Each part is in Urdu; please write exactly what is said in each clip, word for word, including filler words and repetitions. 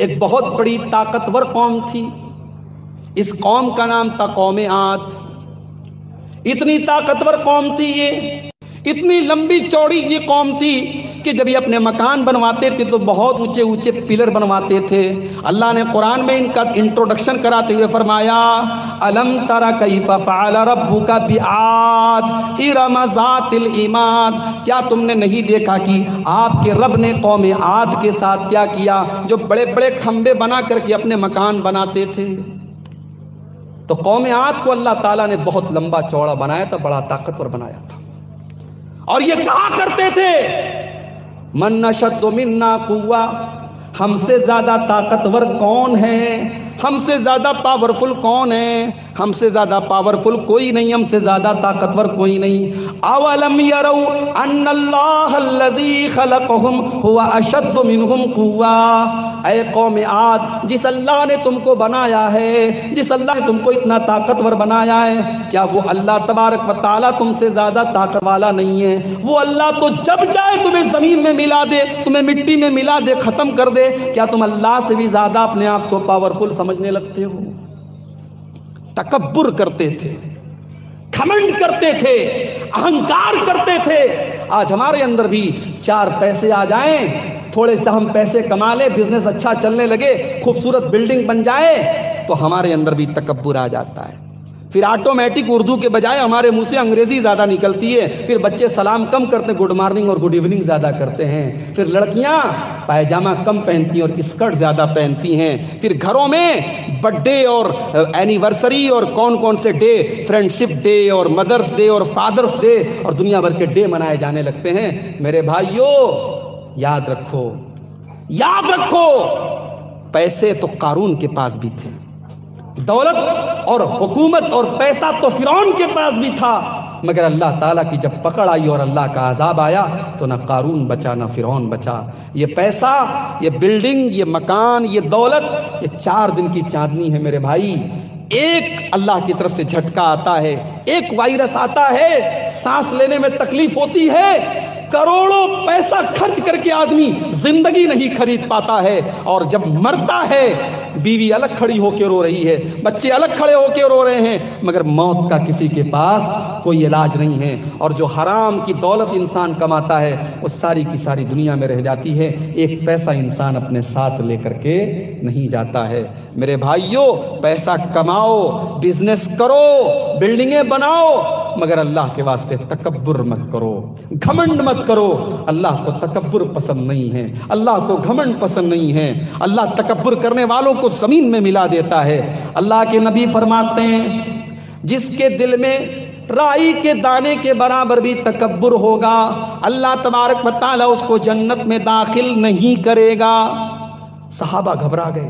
ایک بہت بڑی طاقتور قوم تھی، اس قوم کا نام تھا قوم عاد۔ اتنی طاقتور قوم تھی یہ، اتنی لمبی چوڑی یہ قوم تھی کہ جب یہ اپنے مکان بنواتے تھے تو بہت اونچے اونچے پلر بنواتے تھے۔ اللہ نے قرآن میں ان کا انٹروڈکشن کراتے ہوئے فرمایا الم تر کیف فعل ربک بعاد ارم ذات العماد، کیا تم نے نہیں دیکھا کہ آپ کے رب نے قوم عاد کے ساتھ کیا کیا، جو بڑے بڑے کھمبے بنا کر کے اپنے مکان بناتے تھے۔ تو قوم عاد کو اللہ تعالیٰ نے بہت لمبا چوڑا بنایا تھا، بڑا طاقتور بنایا تھا، اور یہ کہا کرتے تھے من اشد منا قوہ، ہم سے زیادہ طاقتور کون ہے، ہم سے زیادہ پاورفل کون ہے، ہم سے زیادہ پاورفل کوئی نہیں، ہم سے زیادہ طاقتور کوئی نہیں۔ اولم یروا ان اللہ الذی خلقہم هو اشد منہم قوہ، اے قوم عاد، جس اللہ نے تم کو بنایا ہے، جس اللہ نے تم کو اتنا طاقتور بنایا ہے، کیا وہ اللہ تبارک و تعالیٰ تم سے زیادہ طاقت والا نہیں ہے؟ وہ اللہ تو جب چاہے تمہیں زمین میں ملا دے، تمہیں مٹی میں ملا دے، ختم کر دے، کیا تم اللہ سے بھی زیادہ اپنے آپ کو پاورفل سمجھنے لگتے ہو؟ تکبر کرتے تھے، گھمنڈ کرتے تھے، اہنکار کرتے تھے۔ آج ہمارے اندر بھی چار پیسے آ جائیں، تھوڑے سے ہم پیسے کما لیں، بزنس اچھا چلنے لگے، خوبصورت بلڈنگ بن جائے، تو ہمارے اندر بھی تکبر آ جاتا ہے۔ پھر آٹومیٹک اردو کے بجائے ہمارے منہ سے انگریزی زیادہ نکلتی ہے، پھر بچے سلام کم کرتے ہیں، گڈ مارننگ اور گڈ ایوننگ زیادہ کرتے ہیں، پھر لڑکیاں پائجامہ کم پہنتی ہیں اور اسکرٹ زیادہ پہنتی ہیں، پھر گھروں میں برتھ ڈے اور اینیورسری اور کون کون سے ڈے، فرینڈ شپ ڈے اور مدرس ڈے اور فادرس ڈے اور دنیا بھر کے ڈے منائے جانے لگتے ہیں۔ میرے بھائیوں یاد رکھو، یاد رکھو، پیسے تو قارون کے پاس بھی تھے، دولت اور حکومت اور پیسہ تو فرعون کے پاس بھی تھا، مگر اللہ تعالیٰ کی جب پکڑ آئی اور اللہ کا عذاب آیا تو نہ قارون بچا نہ فرعون بچا۔ یہ پیسہ، یہ بلڈنگ، یہ مکان، یہ دولت، یہ چار دن کی چاندنی ہے میرے بھائی۔ ایک اللہ کی طرف سے جھٹکا آتا ہے، ایک وائرس آتا ہے، سانس لینے میں تکلیف ہوتی ہے، کروڑوں پیسہ خرچ کر کے آدمی زندگی نہیں خرید پاتا ہے، اور جب مرتا ہے بیوی الگ کھڑی ہو کے رو رہی ہے، بچے الگ کھڑے ہو کے رو رہے ہیں، مگر موت کا کسی کے پاس کوئی علاج نہیں ہے۔ اور جو حرام کی دولت انسان کماتا ہے وہ ساری کی ساری دنیا میں رہ جاتی ہے، ایک پیسہ انسان اپنے ساتھ لے کر کے نہیں جاتا ہے۔ میرے بھائیوں پیسہ کماؤ، بزنس کرو، بلڈنگیں بناؤ، مگر اللہ کے واسطے تکبر مت کرو، گھمنڈ مت کرو۔ اللہ کو تکبر پسند نہیں ہے، اللہ کو گھمنڈ پسند نہیں ہے، اللہ تکبر کرنے والوں کو زمین میں ملا دیتا ہے۔ اللہ کے نبی فرماتے ہیں جس کے دل میں رائی کے دانے کے برابر بھی تکبر ہوگا، اللہ تبارک و تعالیٰ اس کو جنت میں داخل نہیں کرے گا۔ صحابہ گھبرا گئے،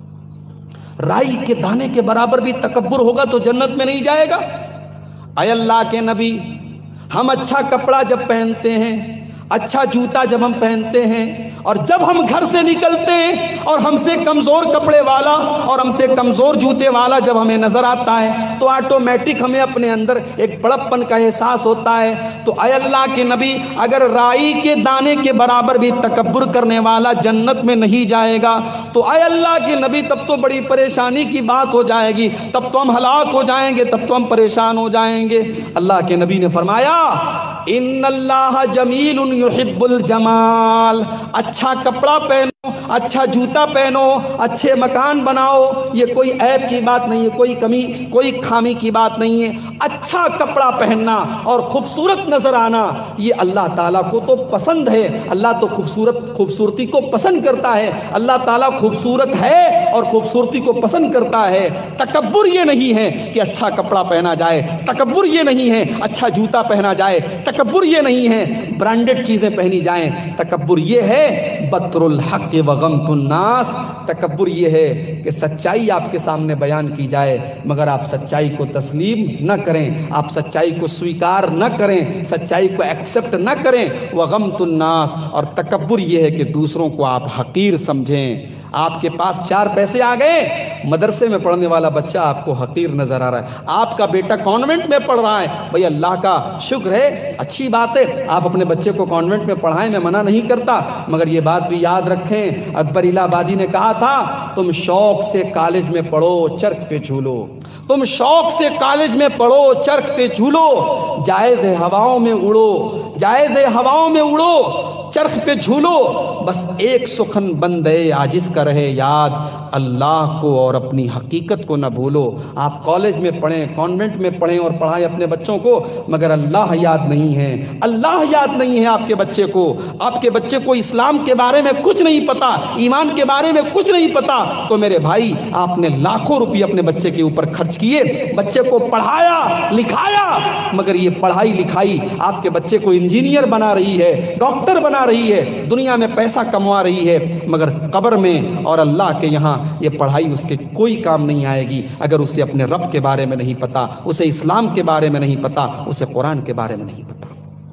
رائی کے دانے کے برابر بھی تکبر ہوگا تو جنت میں نہیں جائے گا؟ اے اللہ کے نبی، ہم اچھا کپڑا جب پہنتے ہیں، اچھا جوتا جب ہم پہنتے ہیں، اور جب ہم گھر سے نکلتے ہیں اور ہم سے کمزور کپڑے والا اور ہم سے کمزور جوتے والا جب ہمیں نظر آتا ہے تو آٹومیٹک ہمیں اپنے اندر ایک بڑپن کا احساس ہوتا ہے۔ تو اے اللہ کے نبی، اگر رائی کے دانے کے برابر بھی تکبر کرنے والا جنت میں نہیں جائے گا تو اے اللہ کے نبی تب تو بڑی پریشانی کی بات ہو جائے گی، تب تو ہم ہلاک ہو جائیں گے، تب تو ہم پریشان ہو جائیں گے۔ اللہ کے نبی نے فرمایا ان اللہ جمیل یحب الجمال، اچھا کپڑا پہنو، اچھا جوتا پہنو، اچھے مکان بناؤ، یہ کوئی عیب کی بات نہیں ہے، کوئی کمی کوئی خامی کی بات نہیں ہے۔ اچھا کپڑا پہننا اور خوبصورت نظر آنا یہ اللہ تعالیٰ کو تو پسند ہے، اللہ تو خوبصورت خوبصورتی کو پسند کرتا ہے، اللہ تعالیٰ خوبصورت ہے اور خوبصورتی کو پسند کرتا ہے۔ تکبر یہ نہیں ہے کہ اچھا کپڑا پہنا جائے، تکبر یہ نہیں ہے اچھا جوتا پہنا جائے، تکبر یہ نہیں ہے برانڈڈ چیزیں پہنی جائیں، تکبر یہ ہے بطر الحق وغمت الناس، تکبر یہ ہے کہ سچائی آپ کے سامنے بیان کی جائے مگر آپ سچائی کو تسلیم نہ کریں، آپ سچائی کو سویکار نہ کریں، سچائی کو ایکسپٹ نہ کریں۔ وغمت الناس، اور تکبر یہ ہے کہ دوسروں کو آپ حقیر سمجھیں۔ آپ کے پاس چار پیسے آ گئے مدرسے میں پڑھنے والا بچہ آپ کو حقیر نظر آ رہا ہے، آپ کا بیٹا کانوینٹ میں پڑھ رہا ہے، بھئی اللہ کا شکر ہے، اچھی بات ہے، آپ اپنے بچے کو کانوینٹ میں پڑھائیں، میں منع نہیں کرتا، مگر یہ بات بھی یاد رکھیں، اکبر الہ آبادی نے کہا تھا تم شوق سے کالج میں پڑھو، چرخ پہ جھولو، تم شوق سے کالج میں پڑھو، چرخ پہ جھولو، جائز ہے ہواؤں میں اڑو، جائز ہے ہواؤں میں اڑو، چرخ پہ جھولو، بس ایک سخن بندے عاجز کا رہے یاد، اللہ کو اور اپنی حقیقت کو نہ بھولو۔ آپ کالج میں پڑھیں، کانوینٹ میں پڑھیں اور پڑھائیں اپنے بچوں کو، مگر اللہ یاد نہیں ہے، اللہ یاد نہیں ہے آپ کے بچے کو، آپ کے بچے کو اسلام کے بارے میں کچھ نہیں پتا، ایمان کے بارے میں کچھ نہیں پتا، تو میرے بھائی آپ نے لاکھوں روپے اپنے بچے کے اوپر خرچ کیے، بچے کو پڑھایا لکھایا، مگر یہ پڑھائی لکھائی آپ کے بچے کو انجینئر بنا رہی ہے، ڈاکٹر بنا رہی ہے، دنیا میں پیسہ کموا رہی ہے، مگر قبر میں اور اللہ کے یہاں یہ پڑھائی اس کے کوئی کام نہیں آئے گی اگر اسے اپنے رب کے بارے میں نہیں پتا، اسے اسلام کے بارے میں نہیں پتا، اسے قرآن کے بارے میں نہیں پتا۔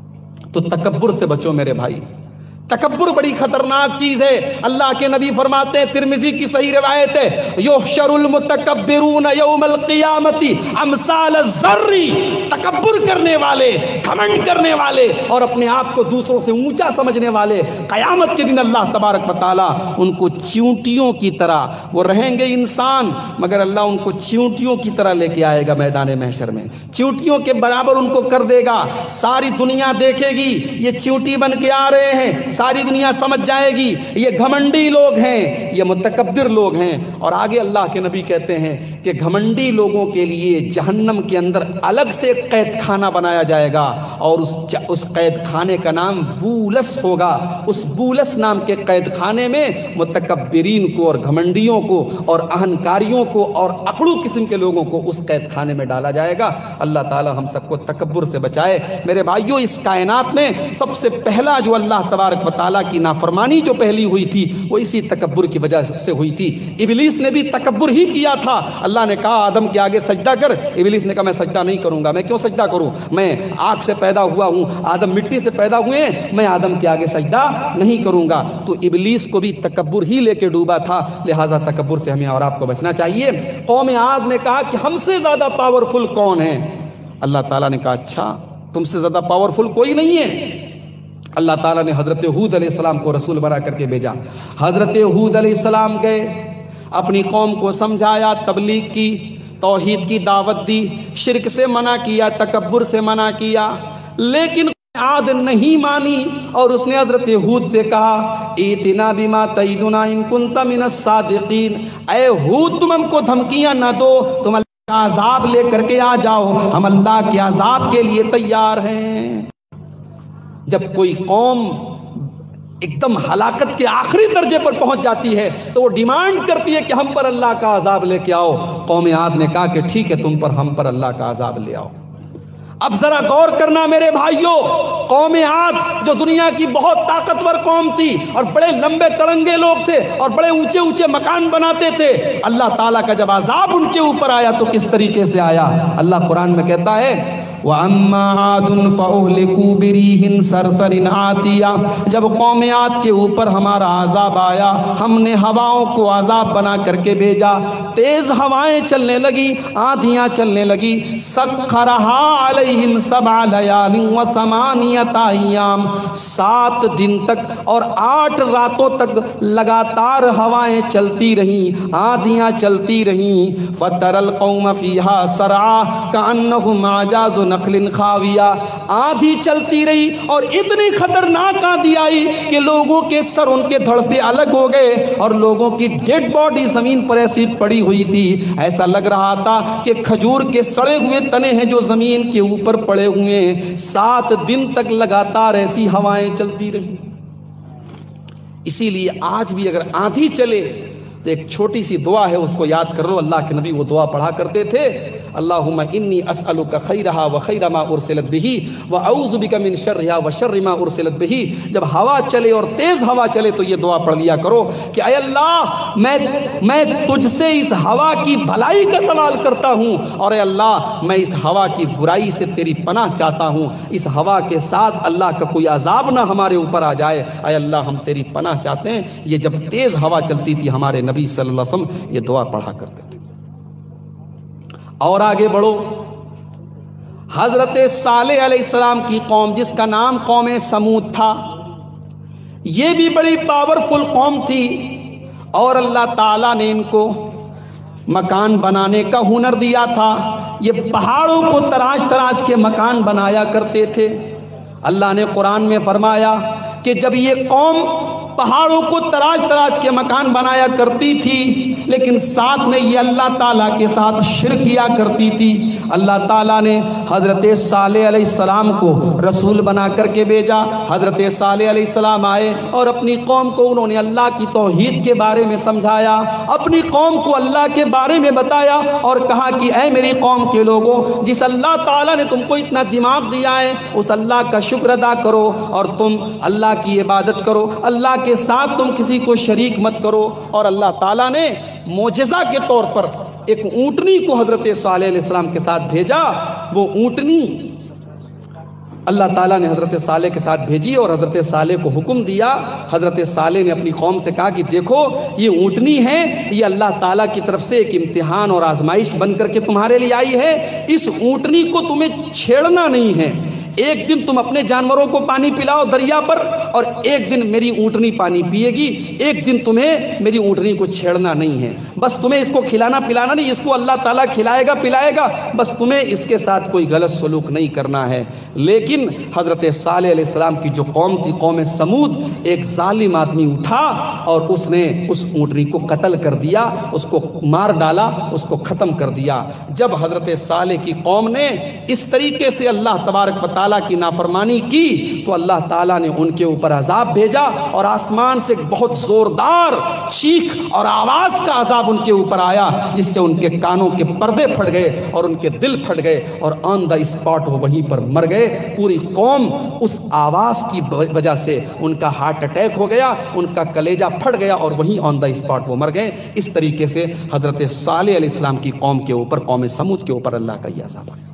تو تکبر سے بچو میرے بھائی، تکبر بڑی خطرناک چیز ہے۔ اللہ کے نبی فرماتے ہیں، ترمذی کی صحیح روایت ہے، یحشر المتکبرون یوم القیامت امثال الذر، تکبر کرنے والے، گھمنڈ کرنے والے اور اپنے آپ کو دوسروں سے اونچا سمجھنے والے قیامت کے دن اللہ تبارک و تعالیٰ ان کو چیونٹیوں کی طرح، وہ رہیں گے انسان مگر اللہ ان کو چیونٹیوں کی طرح لے کے آئے گا میدان محشر میں، چیونٹیوں کے برابر ان کو کر دے گا، ساری دنیا دیکھے گی یہ چیونٹی بن کے آ رہے ہیں، ساری دنیا سمجھ جائے گی یہ گھمنڈی لوگ ہیں، یہ متکبر لوگ ہیں۔ اور آگے اللہ کے نبی کہتے ہیں کہ گھمنڈی لوگوں کے لیے جہنم کے اندر الگ سے قید خانہ بنایا جائے گا، اور اس اس قید خانے کا نام بولس ہوگا، اس بولس نام کے قید خانے میں متکبرین کو اور گھمنڈیوں کو اور اہنکاریوں کو اور اکڑو قسم کے لوگوں کو اس قید خانے میں ڈالا جائے گا۔ اللہ تعالی ہم سب کو تکبر سے بچائے۔ میرے بھائیوں، اس کائنات میں سب سے پہلا جو اللہ تبارک و تعالیٰ کی نافرمانی جو پہلی ہوئی تھی وہ اسی تکبر کی وجہ سے ہوئی تھی۔ ابلیس نے بھی تکبر ہی کیا تھا، اللہ نے کہا آدم کے آگے سجدہ کر، ابلیس نے کہا میں سجدہ نہیں کروں گا، میں کیوں سجدہ کروں، میں آگ سے پیدا ہوا ہوں، آدم مٹی سے پیدا ہوئے ہیں، میں آدم کے آگے سجدہ نہیں کروں گا۔ تو ابلیس کو بھی تکبر ہی لے کے ڈوبا تھا، لہٰذا تکبر سے ہمیں اور آپ کو بچنا چاہیے۔ قوم عاد نے کہا کہ ہم سے زیادہ پاورفل کون ہے؟ اللہ تعالیٰ نے کہا اچھا تم سے زیادہ پاورفل کوئی نہیں ہے۔ اللہ تعالیٰ نے حضرت ہود علیہ السلام کو رسول بنا کر کے بھیجا۔ حضرت ہود علیہ السلام گئے، اپنی قوم کو سمجھایا، تبلیغ کی، توحید کی دعوت دی، شرک سے منع کیا، تکبر سے منع کیا، لیکن عاد نہیں مانی، اور اس نے حضرت ہود سے کہا ایتنا بما تعیدنا ان کنت من الصادقین، اے ہود تم ہم کو دھمکیاں نہ دو، تم اللہ کا عذاب لے کر کے آ جاؤ، ہم اللہ کے عذاب کے لیے تیار ہیں۔ جب کوئی قوم ایک دم ہلاکت کے آخری درجے پر پہنچ جاتی ہے تو وہ ڈیمانڈ کرتی ہے کہ ہم پر اللہ کا عذاب لے کے آؤ۔ قوم عاد نے کہا کہ ٹھیک ہے تم پر ہم پر اللہ کا عذاب لے آؤ۔ اب ذرا غور کرنا میرے بھائیوں، قوم عاد جو دنیا کی بہت طاقتور قوم تھی اور بڑے لمبے تڑنگے لوگ تھے اور بڑے اونچے اونچے مکان بناتے تھے، اللہ تعالیٰ کا جب عذاب ان کے اوپر آیا تو کس طریقے سے آیا؟ اللہ قرآن میں کہتا ہے وَأَمَّا عَادٌ فَأُهْلِكُوا بِرِيحٍ صَرْصَرٍ عَاتِيَةٍ، جب قوم عاد کے اوپر ہمارا عذاب آیا، ہم نے ہواؤں کو عذاب بنا کر کے بھیجا، تیز ہوائیں چلنے لگی، آندھیاں چلنے لگی، سَخَّرَهَا عَلَيْهِمْ سَبْعَ لَيَالٍ وَثَمَانِيَةَ أَيَّامٍ، سات دن تک اور آٹھ راتوں تک لگاتار ہوائیں چلتی رہیں، آندھیاں چلتی رہیں، فَتَرَى الْقَوْمَ فِيهَا سَرْعَىٰ كَأَنَّهُمْ أَعْجَازُ نخل خاویہ، آندھی چلتی رہی اور اتنی خطرناک آندھی آئی کہ لوگوں کے سر ان کے دھڑ سے الگ ہو گئے اور لوگوں کی ڈیڈ باڈی زمین پر ایسی پڑی ہوئی تھی، ایسا لگ رہا تھا کہ کھجور کے سڑے ہوئے تنے ہیں جو زمین کے اوپر پڑے ہوئے ہیں۔ سات دن تک لگاتار ایسی ہوائیں چلتی رہی۔ اسی لیے آج بھی اگر آندھی چلے تو ایک چھوٹی سی دعا ہے، اس کو یاد کر لو۔ اللہ کے نبی وہ دعا پڑھا کرتے تھے، اللہم انی اسألک خیرہا و خیر ما ارسلت بہ و اعوذ بک من شرہا و شر ما ارسلت بہ۔ جب ہوا چلے اور تیز ہوا چلے تو یہ دعا پڑھ لیا کرو کہ اے اللہ میں میں تجھ سے اس ہوا کی بھلائی کا سوال کرتا ہوں، اور اے اللہ میں اس ہوا کی برائی سے تیری پناہ چاہتا ہوں، اس ہوا کے ساتھ اللہ کا کوئی عذاب نہ ہمارے اوپر آ جائے، اے اللہ ہم تیری پناہ چاہتے ہیں۔ یہ جب تیز ہوا چلتی تھی ہمارے نبی नबी सल्लल्लाहु अलैहि वसल्लम ये दुआ पढ़ा करते थे। और आगे बढ़ो, हजरत सालेह अलैहिस्सलाम की कौम जिसका नाम कौम समूद था, ये भी बड़ी पावरफुल कौम थी और अल्लाह ताला ने इनको मकान बनाने का हुनर दिया था। ये पहाड़ों को तराश तराश के मकान बनाया करते थे। अल्लाह ने कुरान में फरमाया कि जब ये कौम पहाड़ों को तराश तराश के मकान बनाया करती थी, लेकिन साथ में ये अल्लाह ताला के साथ शिर्क किया करती थी, अल्लाह ताला ने हज़रत सालेह अलैहिस्सलाम को रसूल बना करके भेजा। हज़रत सालेह अलैहिस्सलाम आए और अपनी कौम को उन्होंने अल्लाह की तौहीद के बारे में समझाया, अपनी कौम को अल्लाह के बारे में बताया और कहा कि ऐ मेरी कौम के लोगों, जिस अल्लाह ताला ने तुमको इतना दिमाग दिया है उस अल्लाह का शुक्र अदा करो और तुम अल्लाह की इबादत करो, अल्लाह के साथ तुम किसी को शरीक मत करो। और अल्लाह ताला ने मोजज़ा के तौर पर एक ऊँटनी को हज़रत सालेह अलैहिस्सलाम के साथ भेजा। वो ऊँटनी अल्लाह ताला ने हज़रत सालेह के साथ भेजी और हज़रत सालेह को हुक्म दिया। हज़रत सालेह ने अपनी कौम से कहा कि देखो ये ऊँटनी है, ये अल्लाह ताला की तरफ से एक इम्तिहान और आजमाइश बन करके तुम्हारे लिए आई है। इस ऊँटनी को तुम्हें छेड़ना नहीं है। एक दिन तुम अपने जानवरों को पानी पिलाओ दरिया पर और एक दिन मेरी ऊँटनी पानी पिएगी। एक दिन तुम्हें मेरी ऊँटनी को छेड़ना नहीं है, बस तुम्हें इसको खिलाना पिलाना नहीं, इसको अल्लाह ताला खिलाएगा पिलाएगा, बस तुम्हें इसके साथ कोई गलत सलूक नहीं करना है। लेकिन हज़रत सालेह अलैहिस्सलाम की जो कौम थी, कौम समूद, एक जालिम आदमी उठा और उसने उस ऊँटनी को कत्ल कर दिया, उसको मार डाला, उसको ख़त्म कर दिया। जब हज़रत सालेह की कौम ने इस तरीके से अल्लाह तबारक व तआला की नाफरमानी की तो अल्लाह ताला ने उनके ऊपर अजाब भेजा और आसमान से बहुत जोरदार चीख और आवाज का अजाब उनके ऊपर आया, जिससे उनके कानों के पर्दे फट गए और उनके दिल फट गए और ऑन द स्पॉट वो वहीं पर मर गए। पूरी कौम उस आवाज की वजह से उनका हार्ट अटैक हो गया, उनका कलेजा फट गया और वहीं ऑन द स्पॉट वो मर गए। इस तरीके से हजरत सालेह अलैहिस्सलाम की कौम के ऊपर, कौम समूद के ऊपर अल्लाह का यह अजाब आया।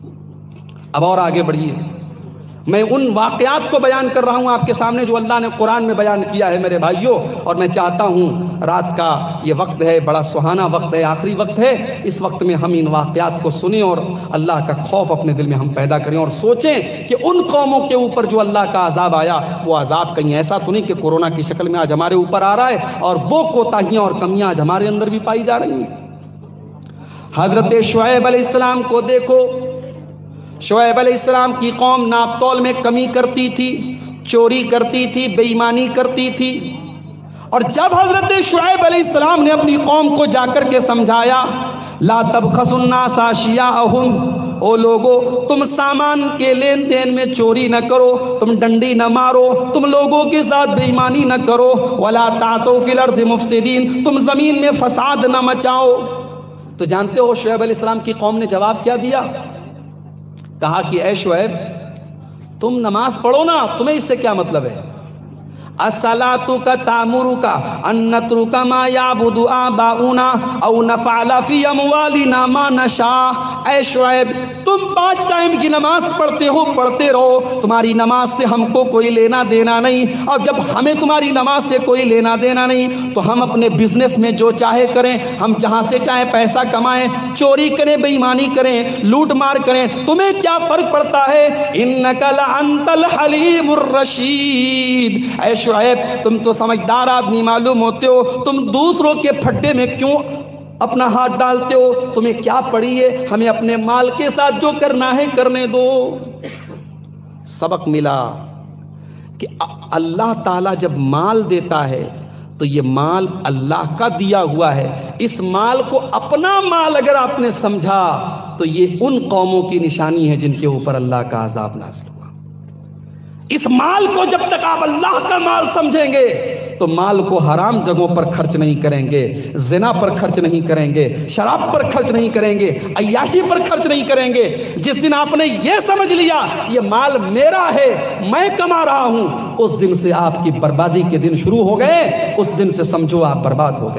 अब और आगे बढ़िए, मैं उन वाक़यात को बयान कर रहा हूँ आपके सामने जो अल्लाह ने कुरान में बयान किया है मेरे भाइयों। और मैं चाहता हूँ रात का ये वक्त है, बड़ा सुहाना वक्त है, आखिरी वक्त है, इस वक्त में हम इन वाक़यात को सुनें और अल्लाह का खौफ अपने दिल में हम पैदा करें और सोचें कि उन कौमों के ऊपर जो अल्लाह का अजाब आया, वो अजाब कहीं ऐसा तो नहीं कि कोरोना की शक्ल में आज हमारे ऊपर आ रहा है और वो कोताहियाँ और कमियाँ आज हमारे अंदर भी पाई जा रही हैं। हज़रत शुएब अलैहिस्सलाम को देखो, शुएब अलैहिस्सलाम की कौम नापतोल में कमी करती थी, चोरी करती थी, बेईमानी करती थी। और जब हजरत शुएब अलैहिस्सलाम ने अपनी कौम को जाकर के समझाया, ला तबखसुन्नास अशियाअहुम, ओ लोगो तुम सामान के लेन देन में चोरी न करो, तुम डंडी न मारो, तुम लोगों के साथ बेईमानी न करो, वला तातू फिल अर्दि मुफ्सिदीन, तुम जमीन में फसाद न मचाओ। तो जानते हो शुएब अलैहिस्सलाम की कौम ने जवाब क्या दिया? कहा कि ऐ शुएब तुम नमाज पढ़ो ना, तुम्हें इससे क्या मतलब है? अस्सलातु का तामुरु का अन्नत्रु का मा याबुदु आबाउना औ नफअला फी अमवालिना मा नशा। ऐ शुएब तुम पांच टाइम की नमाज पढ़ते हो, पढ़ते रहो, तुम्हारी नमाज से हमको कोई लेना देना नहीं। और जब हमें तुम्हारी नमाज से कोई लेना देना नहीं तो हम अपने बिजनेस में जो चाहे करें, हम जहां से चाहे पैसा कमाएं, चोरी करें, बेईमानी करें, लूट मार करें, तुम्हें क्या फर्क पड़ता है? इन्नका लअंतल हलीमुर रशीद। ऐ शुएब तुम तो समझदार आदमी मालूम होते हो, तुम दूसरों के फड्डे में क्यों अपना हाथ डालते हो? तुम्हें क्या पड़ी है? हमें अपने माल के साथ जो करना है करने दो। सबक मिला कि अल्लाह ताला जब माल देता है तो ये माल अल्लाह का दिया हुआ है। इस माल को अपना माल अगर आपने समझा तो ये उन कौमों की निशानी है जिनके ऊपर अल्लाह का अजाब नाज़िल हुआ। इस माल को जब तक आप अल्लाह का माल समझेंगे तो माल को हराम जगहों पर खर्च नहीं करेंगे, ज़िना पर खर्च नहीं करेंगे, शराब पर खर्च नहीं करेंगे, अय्याशी पर खर्च नहीं करेंगे। जिस दिन आपने ये समझ लिया ये माल मेरा है, मैं कमा रहा हूं, उस दिन से आपकी बर्बादी के दिन शुरू हो गए। उस दिन से समझो आप बर्बाद हो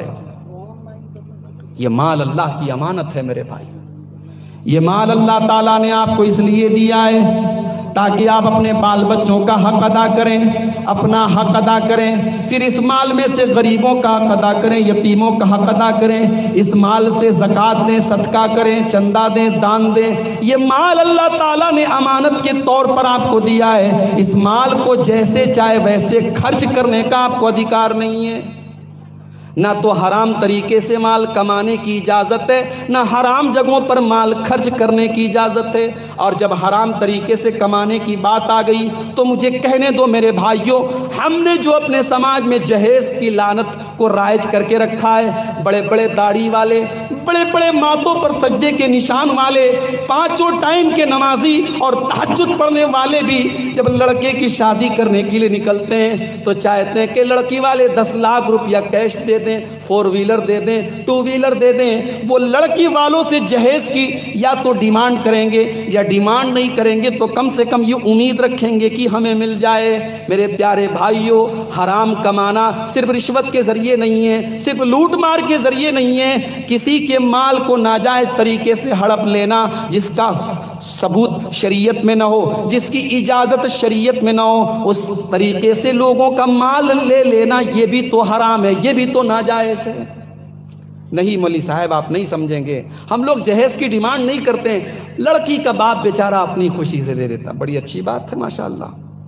गए। ये माल अल्लाह की अमानत है मेरे भाई। ये माल अल्लाह ताला ने आपको इसलिए दिया है تاکہ آپ اپنے بال بچوں کا حق ادا کریں، اپنا حق ادا کریں، پھر اس مال میں سے غریبوں کا حق ادا کریں، یتیموں کا حق ادا کریں، اس مال سے زکوٰۃ دیں، صدقہ کریں، چندہ دیں، دان دیں۔ یہ مال اللہ تعالیٰ نے امانت کے طور پر آپ کو دیا ہے، اس مال کو جیسے چاہے ویسے خرچ کرنے کا آپ کو ادھیکار نہیں ہے۔ نہ تو حرام طریقے سے مال کمانے کی اجازت ہے، نہ حرام جگہوں پر مال خرچ کرنے کی اجازت ہے۔ اور جب حرام طریقے سے کمانے کی بات آ گئی تو مجھے کہنے دو میرے بھائیوں، ہم نے جو اپنے سماج میں جہیز کی لعنت کو رائج کر کے رکھا ہے، بڑے بڑے داڑھی والے، بڑے بڑے ماتھوں پر سجدے کے نشان والے، پانچوں ٹائم کے نمازی اور تہجد پڑھنے والے بھی جب لڑکے کی شادی کرنے کے لیے نکلتے ہیں تو چاہتے ہیں کہ لڑکی والے دس لاکھ روپیہ کیش دے دیں، فور ویلر دے دیں، ٹو ویلر دے دیں۔ وہ لڑکی والوں سے جہیز کی یا تو ڈیمانڈ کریں گے، یا ڈیمانڈ نہیں کریں گے تو کم سے کم یہ امید رکھیں گے کہ ہمیں مل جائے۔ میرے پیارے بھائیوں، حرام کمانا صرف رشوت کے ذریعے نہیں ہے، صرف لوٹ مار کے ذریعے نہیں ہے، کسی کے مال کو ناجائز طریقے سے ہڑپ لینا جس کا ثبوت شریعت میں نہ ہو، جس کی اجازت شریعت میں نہ ہو، اس طریقے سے لوگوں کا مال لے لینا یہ بھی تو حرام ہے، یہ بھی تو ناجائز ہے۔ نہیں مولی صاحب آپ نہیں سمجھیں گے، ہم لوگ جہیز کی ڈیمانڈ نہیں کرتے ہیں، لڑکی کا باپ بیچارہ اپنی خوشی سے دے دیتا، بڑی اچھی بات ہے ماشاءاللہ۔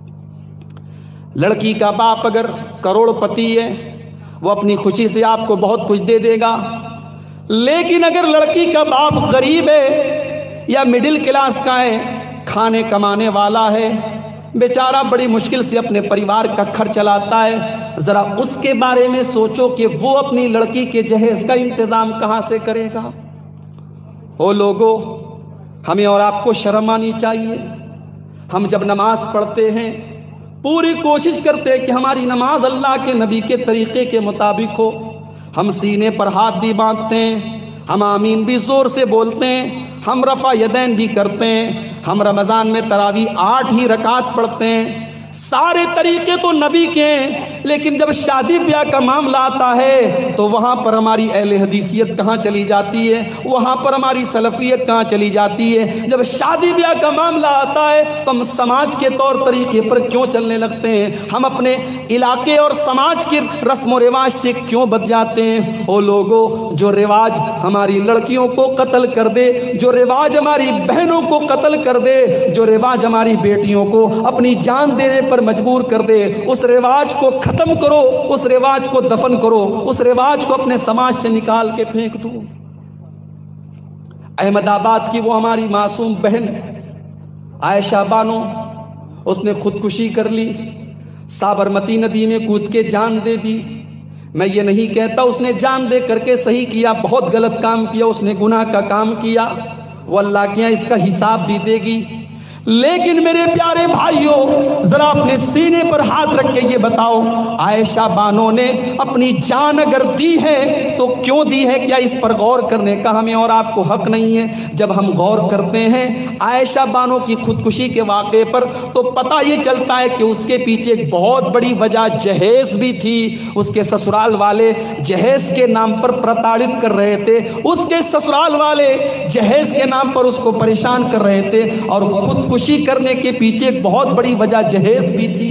لڑکی کا باپ اگر کروڑ پتی ہے وہ اپنی خوشی سے آپ کو بہت کچھ دے دے گا، لیکن اگر لڑکی کا باپ غریب ہے یا مڈل کلاس کا ہے، کھانے کمانے والا ہے، بیچارہ بڑی مشکل سے اپنے پریوار کا خرچ چلاتا ہے، ذرا اس کے بارے میں سوچو کہ وہ اپنی لڑکی کے جہیز کا انتظام کہاں سے کرے گا۔ او لوگو، ہمیں اور آپ کو شرم آنی چاہیے۔ ہم جب نماز پڑھتے ہیں پوری کوشش کرتے ہیں کہ ہماری نماز اللہ کے نبی کے طریقے کے مطابق ہو، ہم سینے پر ہاتھ بھی باندھتے ہیں، ہم آمین بھی زور سے بولتے ہیں، ہم رفع یدین بھی کرتے ہیں، ہم رمضان میں تراویح آٹھ ہی رکعت پڑھتے ہیں، سارے طریقے تو نبی کے ہیں، لیکن جب شادی بیاہ کا معاملہ آتا ہے تو وہاں پر ہماری اہل حدیثیت کہاں چلی جاتی ہے، وہاں پر ہماری سلفیت کہاں چلی جاتی ہے۔ جب شادی بیاہ کا معاملہ آتا ہے تو ہم سماج کے طور طریقے پر کیوں چلنے لگتے ہیں، ہم اپنے علاقے اور سماج کے رسم و رواج سے کیوں بد جاتے ہیں۔ او لوگو، جو رواج ہماری لڑکیوں کو قتل کر دے، جو رواج ہماری بہنوں کو قتل کر دے، جو رواج ہماری بیٹیوں کو اپنی جان دینے پر مجبور کر دے، اس رواج کو ختم کرو، اس رواج کو دفن کرو، اس رواج کو اپنے سماج سے نکال کے پھینک دو۔ احمد آباد کی وہ ہماری معصوم بہن عائشہ بانو، اس نے خودکشی کر لی، سابرمتی ندی میں کود کے جان دے دی۔ میں یہ نہیں کہتا اس نے جان دے کر کے صحیح کیا، بہت غلط کام کیا، اس نے گناہ کا کام کیا، وہ اللہ کے یہاں اس کا حساب بھی دے گی۔ لیکن میرے پیارے بھائیوں، ذرا اپنے سینے پر ہاتھ رکھ کے یہ بتاؤ، عائشہ بانو نے اپنی جان اگر دی ہے تو کیوں دی ہے؟ کیا اس پر غور کرنے کا ہمیں اور آپ کو حق نہیں ہے؟ جب ہم غور کرتے ہیں عائشہ بانو کی خودکشی کے واقعے پر تو پتہ یہ چلتا ہے کہ اس کے پیچھے ایک بہت بڑی وجہ جہیز بھی تھی۔ اس کے سسرال والے جہیز کے نام پر پرتاڑت کر رہے تھے، اس کے سسرال والے جہیز کے نام پر اس کو پریشان کر رہے تھے، اور خود خوشی کرنے کے پیچھے ایک بہت بڑی وجہ جہیز بھی تھی۔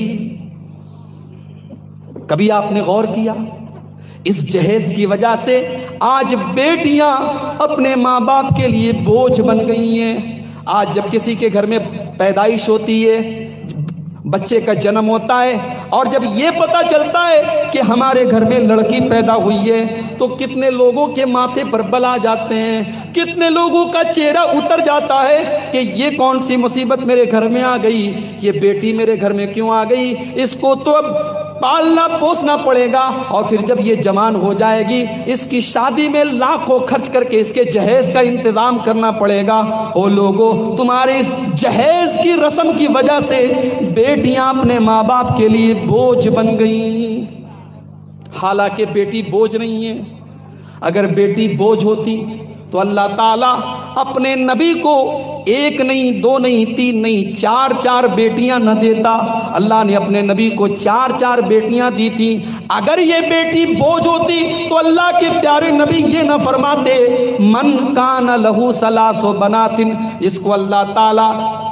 کبھی آپ نے غور کیا؟ اس جہیز کی وجہ سے آج بیٹیاں اپنے ماں باپ کے لیے بوجھ بن گئی ہیں۔ آج جب کسی کے گھر میں پیدائش ہوتی ہے، بچے کا جنم ہوتا ہے، اور جب یہ پتہ چلتا ہے کہ ہمارے گھر میں لڑکی پیدا ہوئی ہے تو کتنے لوگوں کے ماتھے پر بل آ جاتے ہیں، کتنے لوگوں کا چہرہ اتر جاتا ہے کہ یہ کون سی مصیبت میرے گھر میں آ گئی، یہ بیٹی میرے گھر میں کیوں آ گئی، اس کو تو اب پالنا پوسنا پڑے گا، اور پھر جب یہ جوان ہو جائے گی اس کی شادی میں لاکھوں خرچ کر کے اس کے جہیز کا انتظام کرنا پڑے گا۔ او لوگو، تمہارے اس جہیز کی رسم کی وجہ سے بیٹیاں اپنے ماں باپ کے لیے بوجھ بن گئیں، حالانکہ بیٹی بوجھ نہیں ہے۔ اگر بیٹی بوجھ ہوتی تو اللہ تعالیٰ اپنے نبی کو ایک نہیں، دو نہیں، تین نہیں، چار چار بیٹیاں نہ دیتا۔ اللہ نے اپنے نبی کو چار چار بیٹیاں دی تھیں۔ اگر یہ بیٹی بوجھ ہوتی تو اللہ کے پیارے نبی یہ نہ فرماتے من کان لہو ثلاث بنات، جس کو اللہ تعالیٰ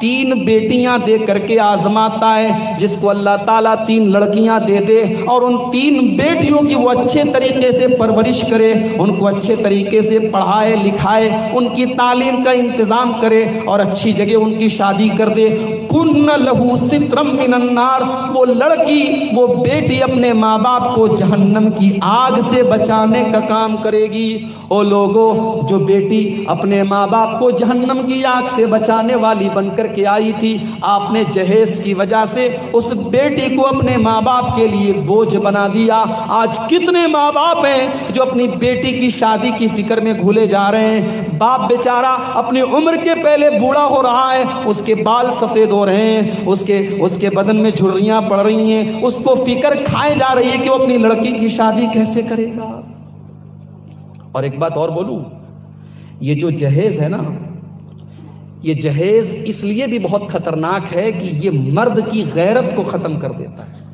تین بیٹیاں دے کر کے آزماتا ہے، جس کو اللہ تعالیٰ تین لڑکیاں دے دے اور ان تین بیٹیوں کی وہ اچھے طریقے سے پرورش کرے، ان کو اچھے طریقے سے پڑھائے لکھائے، ان کی تعلیم کا انتظام کرے اور اچھی جگہ ان کی شادی کر دے، کن لہو سترم من النار، وہ لڑکی وہ بیٹی اپنے ماں باپ کو جہنم کی آگ سے بچانے کا کام کرے گی۔ او لوگوں، جو بیٹی اپنے ماں باپ کو جہنم کی آگ سے بچانے والی بن کر کے آئی تھی، آپ نے جہیز کی وجہ سے اس بیٹی کو اپنے ماں باپ کے لیے بوجھ بنا دیا۔ آج کتنے ماں باپ ہیں جو اپنی بیٹی کی شادی کی فکر میں گھولے جا رہے ہیں؟ باپ بیچارہ اپنی عمر کے پہلے بوڑھا ہو رہا ہے، اس کے بال سفید ہو رہے ہیں، اس کے اس کے بدن میں جھریاں پڑ رہی ہیں، اس کو فکر کھائے جا رہی ہے کہ وہ اپنی لڑکی کی شادی کیسے کرے گا۔ اور ایک بات اور بولوں، یہ جو جہیز ہے نا، یہ جہیز اس لیے بھی بہت خطرناک ہے کہ یہ مرد کی غیرت کو ختم کر دیتا ہے۔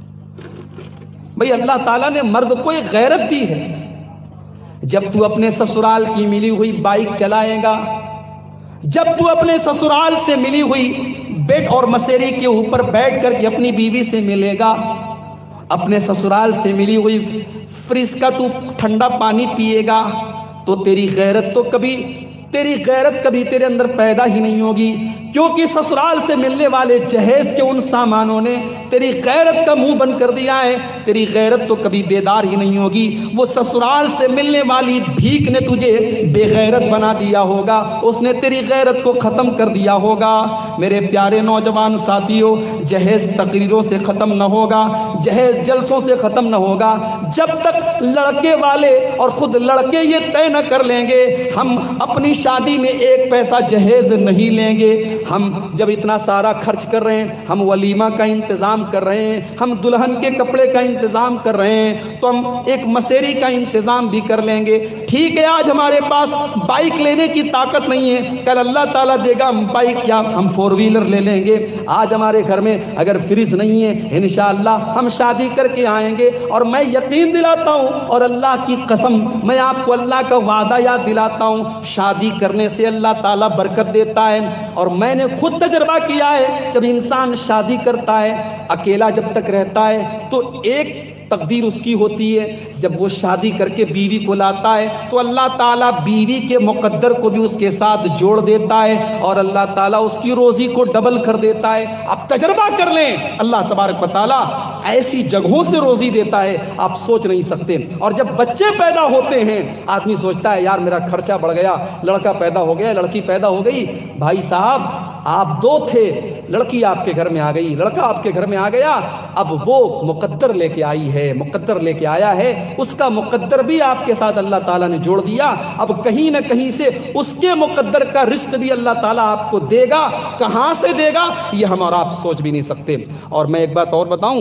بھئی اللہ تعالیٰ نے مرد کو ایک غیرت دی ہے۔ جب تو اپنے سسرال کی ملی ہوئی بائک چلائے گا، جب تو اپنے سسرال سے ملی ہوئی بیڈ اور مسیری کے اوپر بیٹھ کر کے اپنی بیوی سے ملے گا، اپنے سسرال سے ملی ہوئی فریج کا تو ٹھنڈا پانی پیے گا، تو تیری غیرت تو کبھی تیری غیرت کبھی تیرے اندر پیدا ہی نہیں ہوگی، کیونکہ سسرال سے ملنے والے جہیز کے ان سامانوں نے تیری غیرت کا منہ بند کر دیا ہے۔ تیری غیرت تو کبھی بیدار ہی نہیں ہوگی، وہ سسرال سے ملنے والی بھیک نے تجھے بے غیرت بنا دیا ہوگا، اس نے تیری غیرت کو ختم کر دیا ہوگا۔ میرے پیارے نوجوان ساتھیوں، جہیز تقریروں سے ختم نہ ہوگا، جہیز جلسوں سے ختم نہ ہوگا، جب تک لڑکے والے اور خود لڑکے یہ طے نہ کر لیں گے ہم اپنی شادی میں ایک پیسہ جہیز نہیں لیں گے۔ ہم جب اتنا سارا خرچ کر رہے ہیں، ہم ولیمہ کا انتظام کر رہے ہیں، ہم دلہن کے کپڑے کا انتظام کر رہے ہیں، تو ہم ایک مسیری کا انتظام بھی کر لیں گے۔ ٹھیک ہے، آج ہمارے پاس بائک لینے کی طاقت نہیں ہے، کل اللہ تعالیٰ دے گا ہم بائک کیا ہم فور ویلر لے لیں گے۔ آج ہمارے گھر میں اگر فریج نہیں ہے، انشاءاللہ ہم شادی کر کے آئیں گے، اور میں یقین دلاتا ہوں اور اللہ کی قسم میں آپ کو اللہ کا وعدہ یاد دلاتا ہوں، شادی کرنے سے اللہ تعالیٰ برکت دیتا ہے۔ اور میں نے خود تجربہ کیا ہے، جب انسان شادی کرتا ہے، اکیلا جب تک رہتا ہے تو ایک تقدیر اس کی ہوتی ہے، جب وہ شادی کر کے بیوی کو لاتا ہے تو اللہ تعالیٰ بیوی کے مقدر کو بھی اس کے ساتھ جوڑ دیتا ہے، اور اللہ تعالیٰ اس کی روزی کو ڈبل کر دیتا ہے۔ آپ تجربہ کر لیں، اللہ تبارک و تعالیٰ ایسی جگہوں سے روزی دیتا ہے آپ سوچ نہیں سکتے۔ اور جب بچے پیدا ہوتے ہیں، آدمی سوچتا ہے یار میرا خرچہ بڑھ گیا، لڑکا پیدا ہو گیا، لڑکی پیدا ہو گئی۔ بھائی صاحب، آپ دو تھے، لڑکی آپ کے گھر میں آ گئی، لڑکا آپ کے گھر میں آ گیا، اب وہ مقدر لے کے آئی ہے، مقدر لے کے آیا ہے، اس کا مقدر بھی آپ کے ساتھ اللہ تعالیٰ نے جوڑ دیا۔ اب کہیں نہ کہیں سے اس کے مقدر کا رزق بھی اللہ تعالیٰ آپ کو دے گا، کہاں سے دے گا یہ ہم اور آپ سوچ بھی نہیں سکتے۔ اور میں ایک بات اور بتاؤں،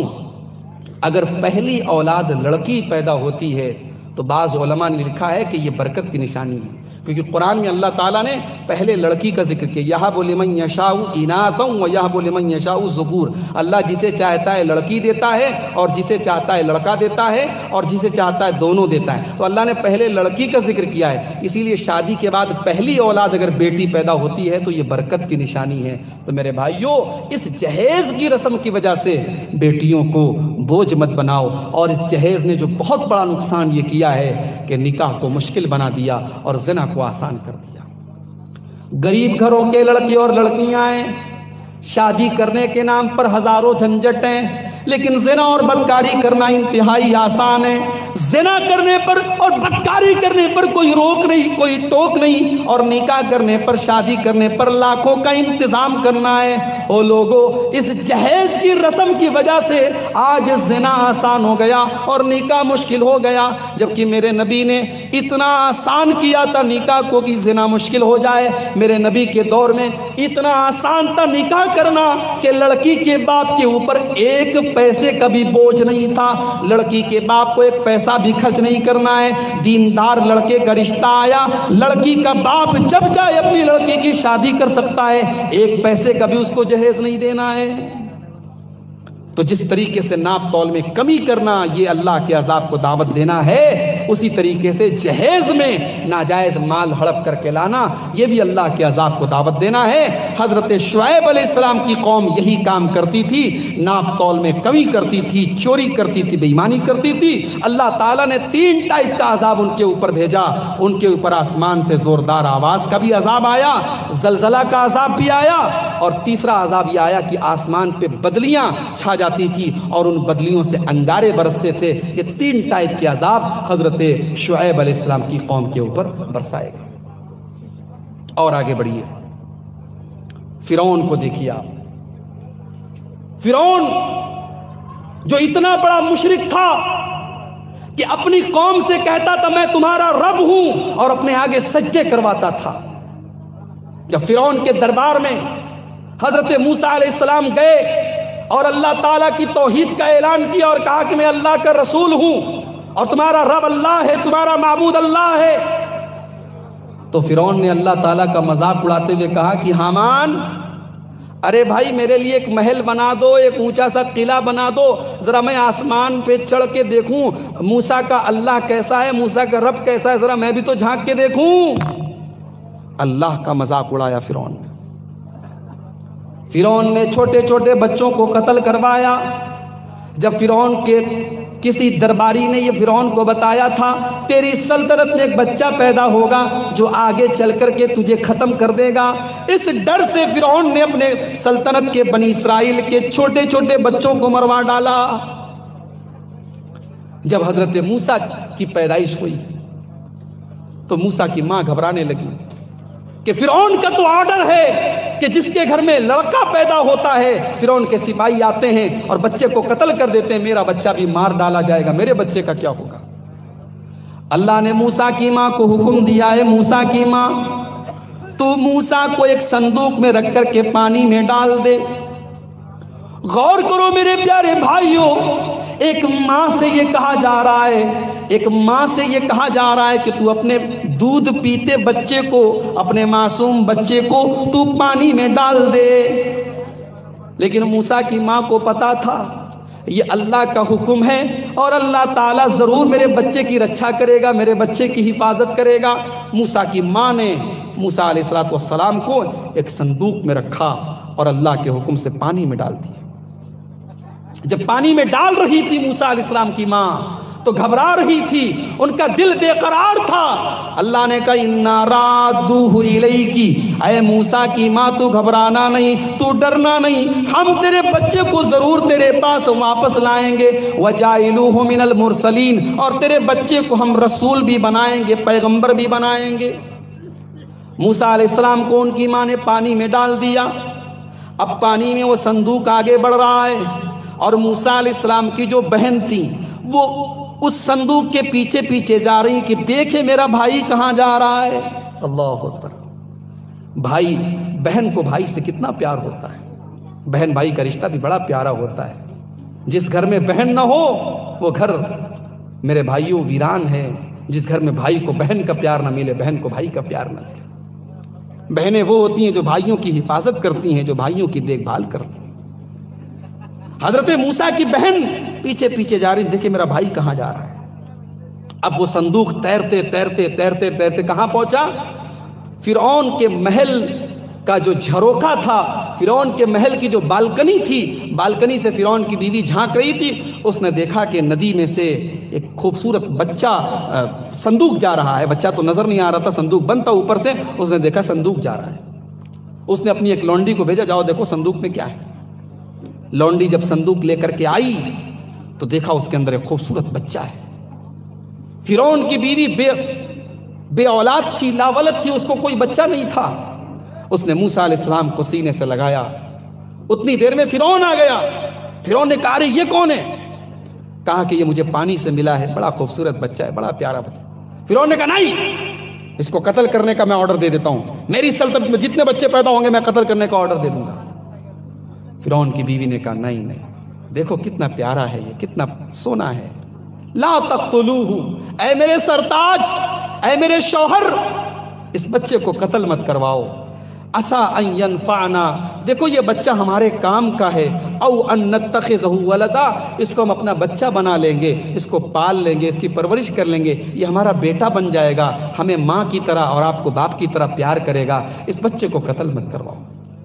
اگر پہلی اولاد لڑکی پیدا ہوتی ہے تو بعض علماء نے لکھا ہے کہ یہ برکت کی نشانی ہے، کیونکہ قرآن میں اللہ تعالیٰ نے پہلے لڑکی کا ذکر کیا، یَہَبُ لِمَن یَشَاءُ اِنَاثًا وَیَہَبُ لِمَن یَشَاءُ الذُّکُورَ، اللہ جسے چاہتا ہے لڑکی دیتا ہے اور جسے چاہتا ہے لڑکا دیتا ہے اور جسے چاہتا ہے دونوں دیتا ہے۔ تو اللہ نے پہلے لڑکی کا ذکر کیا ہے، اسی لیے شادی کے بعد پہلی اولاد اگر بیٹی پیدا ہوتی ہے تو یہ برکت کی نشانی ہے۔ تو میرے بھائیوں، اس جہیز کی رسم کی وجہ سے بیٹیوں کو بوجھ مت بناؤ، اور اس جہیز نے جو بہت بڑا نقصان یہ کیا ہے کہ نکاح کو مشکل بنا دیا اور زنا کو آسان کر دیا۔ غریب گھروں کے لڑکے اور لڑکیاں ہیں، شادی کرنے کے نام پر ہزاروں جھنجٹ ہیں، لیکن زنا اور بدکاری کرنا انتہائی آسان ہے۔ زنا کرنے پر اور بدکاری کرنے پر کوئی روک نہیں، کوئی ٹوک نہیں، اور نکاح کرنے پر، شادی کرنے پر لاکھوں کا انتظام کرنا ہے۔ او لوگوں، اس جہیز کی رسم کی وجہ سے آج زنا آسان ہو گیا اور نکاح مشکل ہو گیا، جبکہ میرے نبی نے اتنا آسان کیا تھا نکاح کو کہ زنا مشکل ہو جائے۔ میرے نبی کے دور میں اتنا آسان تھا نکاح کرنا کہ لڑکی کے باپ کے اوپر ایک پیسے کا بھی بوجھ نہیں تھا، لڑکی کے باپ کو ایک پیسہ بھی خرچ نہیں کرنا ہے۔ دیندار لڑکے کا رشتہ آیا، لڑکی کا باپ جب چاہے اپنی لڑکی کی شادی کر سکتا ہے، ایک پیسے کا بھی اس کو جہیز نہیں دینا ہے۔ تو جس طریقے سے ناپ تول میں کمی کرنا یہ اللہ کے عذاب کو دعوت دینا ہے، اسی طریقے سے جہیز میں ناجائز مال ہڑپ کر کے لانا یہ بھی اللہ کے عذاب کو دعوت دینا ہے۔ حضرت شعیب علیہ السلام کی قوم یہی کام کرتی تھی، ناپ تول میں کمی کرتی تھی، چوری کرتی تھی، بے ایمانی کرتی تھی۔ اللہ تعالیٰ نے تین ٹائپ کا عذاب ان کے اوپر بھیجا۔ ان کے اوپر آسمان سے زوردار آواز کا بھی عذاب آیا، زلزلہ کا عذاب بھی آیا، اور تیسرا عذاب یہ آیا کہ آسمان پہ بدلیاں چھا جاتی تھی اور ان بدلیوں سے انگارے برستے تھے۔ یہ تین ٹائپ کے عذاب حضرت شعیب علیہ السلام کی قوم کے اوپر برسائے گئے۔ اور آگے بڑھیے، فرعون کو دیکھیے آپ۔ فرعون جو اتنا بڑا مشرک تھا کہ اپنی قوم سے کہتا تھا میں تمہارا رب ہوں، اور اپنے آگے سجدے کرواتا تھا۔ جب فرعون کے دربار میں حضرت موسیٰ علیہ السلام گئے اور اللہ تعالیٰ کی توحید کا اعلان کیا اور کہا کہ میں اللہ کا رسول ہوں اور تمہارا رب اللہ ہے، تمہارا معبود اللہ ہے، تو فرعون نے اللہ تعالیٰ کا مذاق اڑاتے ہوئے کہا کہ حامان، ارے بھائی میرے لیے ایک محل بنا دو، ایک اونچا سا قلعہ بنا دو، ذرا میں آسمان پہ چڑھ کے دیکھوں موسیٰ کا اللہ کیسا ہے، موسیٰ کا رب کیسا ہے، ذرا میں بھی تو جھانک کے دیکھوں۔ اللہ کا مذاق اڑایا فرعون نے۔ فرعون نے چھوٹے چھوٹے بچوں کو قتل کروایا۔ جب فرعون کے کسی درباری نے یہ فرعون کو بتایا تھا تیری سلطنت میں ایک بچہ پیدا ہوگا جو آگے چل کر کے تجھے ختم کر دے گا، اس ڈر سے فرعون نے اپنے سلطنت کے بنی اسرائیل کے چھوٹے چھوٹے بچوں کو مروا ڈالا۔ جب حضرت موسیٰ کی پیدائش ہوئی تو موسیٰ کی ماں گھبرانے لگی کہ فرعون کا تو آرڈر ہے کہ جس کے گھر میں لڑکا پیدا ہوتا ہے فرعون کے سپاہی آتے ہیں اور بچے کو قتل کر دیتے ہیں، میرا بچہ بھی مار ڈالا جائے گا، میرے بچے کا کیا ہوگا؟ اللہ نے موسیٰ کی ماں کو حکم دیا ہے، موسیٰ کی ماں تو موسیٰ کو ایک صندوق میں رکھ کر کے پانی میں ڈال دے۔ غور کرو میرے پیارے بھائیوں، ایک ماں سے یہ کہا جا رہا ہے ایک ماں سے یہ کہا جا رہا ہے کہ تو اپنے دودھ پیتے بچے کو، اپنے معصوم بچے کو تو پانی میں ڈال دے۔ لیکن موسیٰ کی ماں کو پتا تھا یہ اللہ کا حکم ہے اور اللہ تعالیٰ ضرور میرے بچے کی رکشا کرے گا، میرے بچے کی حفاظت کرے گا۔ موسیٰ کی ماں نے موسیٰ علیہ السلام کو ایک صندوق میں رکھا اور اللہ کے حکم سے پانی میں ڈال دیا۔ جب پانی میں ڈال رہی تھی موسیٰ علیہ السلام کی ماں تو گھبرا رہی تھی، ان کا دل بے قرار تھا۔ اللہ نے کہا اِنَّا رَادُّوهُ إِلَيْكِ، اے موسیٰ کی ماں تو گھبرانا نہیں، تو ڈرنا نہیں، ہم تیرے بچے کو ضرور تیرے پاس واپس لائیں گے، وَجَائِلُوهُ مِنَ الْمُرْسَلِينَ، اور تیرے بچے کو ہم رسول بھی بنائیں گے، پیغمبر بھی بنائیں گے۔ موسیٰ علیہ السلام کو ان کی ماں نے پانی میں ڈال دیا۔ اب پانی میں وہ صندوق آگے بڑھ رہا ہے اور موسیٰ علیہ السلام کی جو بہن تھی وہ اس صندوق کے پیچھے پیچھے جا رہی کہ دیکھے میرا بھائی کہاں جا رہا ہے۔ اللہ اکبر۔ بھائی بہن کو بھائی سے کتنا پیار ہوتا ہے، بہن بھائی کا رشتہ بھی بڑا پیارا ہوتا ہے۔ جس گھر میں بہن نہ ہو وہ گھر میرے بھائیوں ویران ہے، جس گھر میں بھائی کو بہن کا پیار نہ ملے، بہن کو بھائی کا پیار نہ ملے۔ بہنیں وہ ہوتی ہیں جو بھائیوں کی حفاظت کرتی ہیں، جو بھائیوں کی دیکھ بھال کرتی ہیں۔ حضرت موسیٰ کی بہن پیچھے پیچھے جا رہی، دیکھیں میرا بھائی کہاں جا رہا ہے۔ اب وہ صندوق تیرتے تیرتے تیرتے تیرتے کہاں پہنچا؟ فرعون کے محل کا جو جھروکا تھا، فرعون کے محل کی جو بالکنی تھی، بالکنی سے فرعون کی بیوی جھانک رہی تھی، اس نے دیکھا کہ ندی میں سے ایک خوبصورت بچہ صندوق جا رہا ہے۔ بچہ تو نظر نہیں آ رہا تھا، صندوق بند تھا اوپر سے، اس نے دیکھا صندوق جا رہا ہے۔ اس نے اپنی ایک لونڈی کو بھیجا، جاؤ دیکھو صندوق میں کیا ہے۔ لونڈی جب صندوق لے کر کے آئی تو دیکھا اس کے اندر ایک خوبصورت بچہ ہے۔ فرعون کی بیوی بے بے اولاد تھی، لاولد تھی، اس کو کوئی بچہ نہیں تھا۔ اس نے موسیٰ علیہ السلام کو سینے سے لگایا، اتنی دیر میں فرعون آ گیا۔ فرعون نے کہا یہ کون ہے؟ کہا کہ یہ مجھے پانی سے ملا ہے، بڑا خوبصورت بچہ ہے، بڑا پیارا بچہ۔ فرعون نے کہا نہیں، اس کو قتل کرنے کا میں آرڈر دے دیتا ہوں، میری سلطنت میں جتنے بچے پیدا ہوں گے میں قتل کرنے کا آرڈر دے دوں گا۔ فرعون کی بیوی نے کہا نہیں نہیں، دیکھو کتنا پیارا ہے، یہ کتنا سونا ہے، لا تقتلوہ، اے میرے سرتاج، اے میرے شوہر، اس بچے کو قتل مت کرواؤ۔ عسا ان ینفعنا، دیکھو یہ بچہ ہمارے کام کا ہے، او ان نتخذہ ولدا، اس کو ہم اپنا بچہ بنا لیں گے، اس کو پال لیں گے، اس کی پرورش کر لیں گے، یہ ہمارا بیٹا بن جائے گا، ہمیں ماں کی طرح اور آپ کو باپ کی طرح پیار کرے گا، اس بچے کو قتل مت کرواؤ۔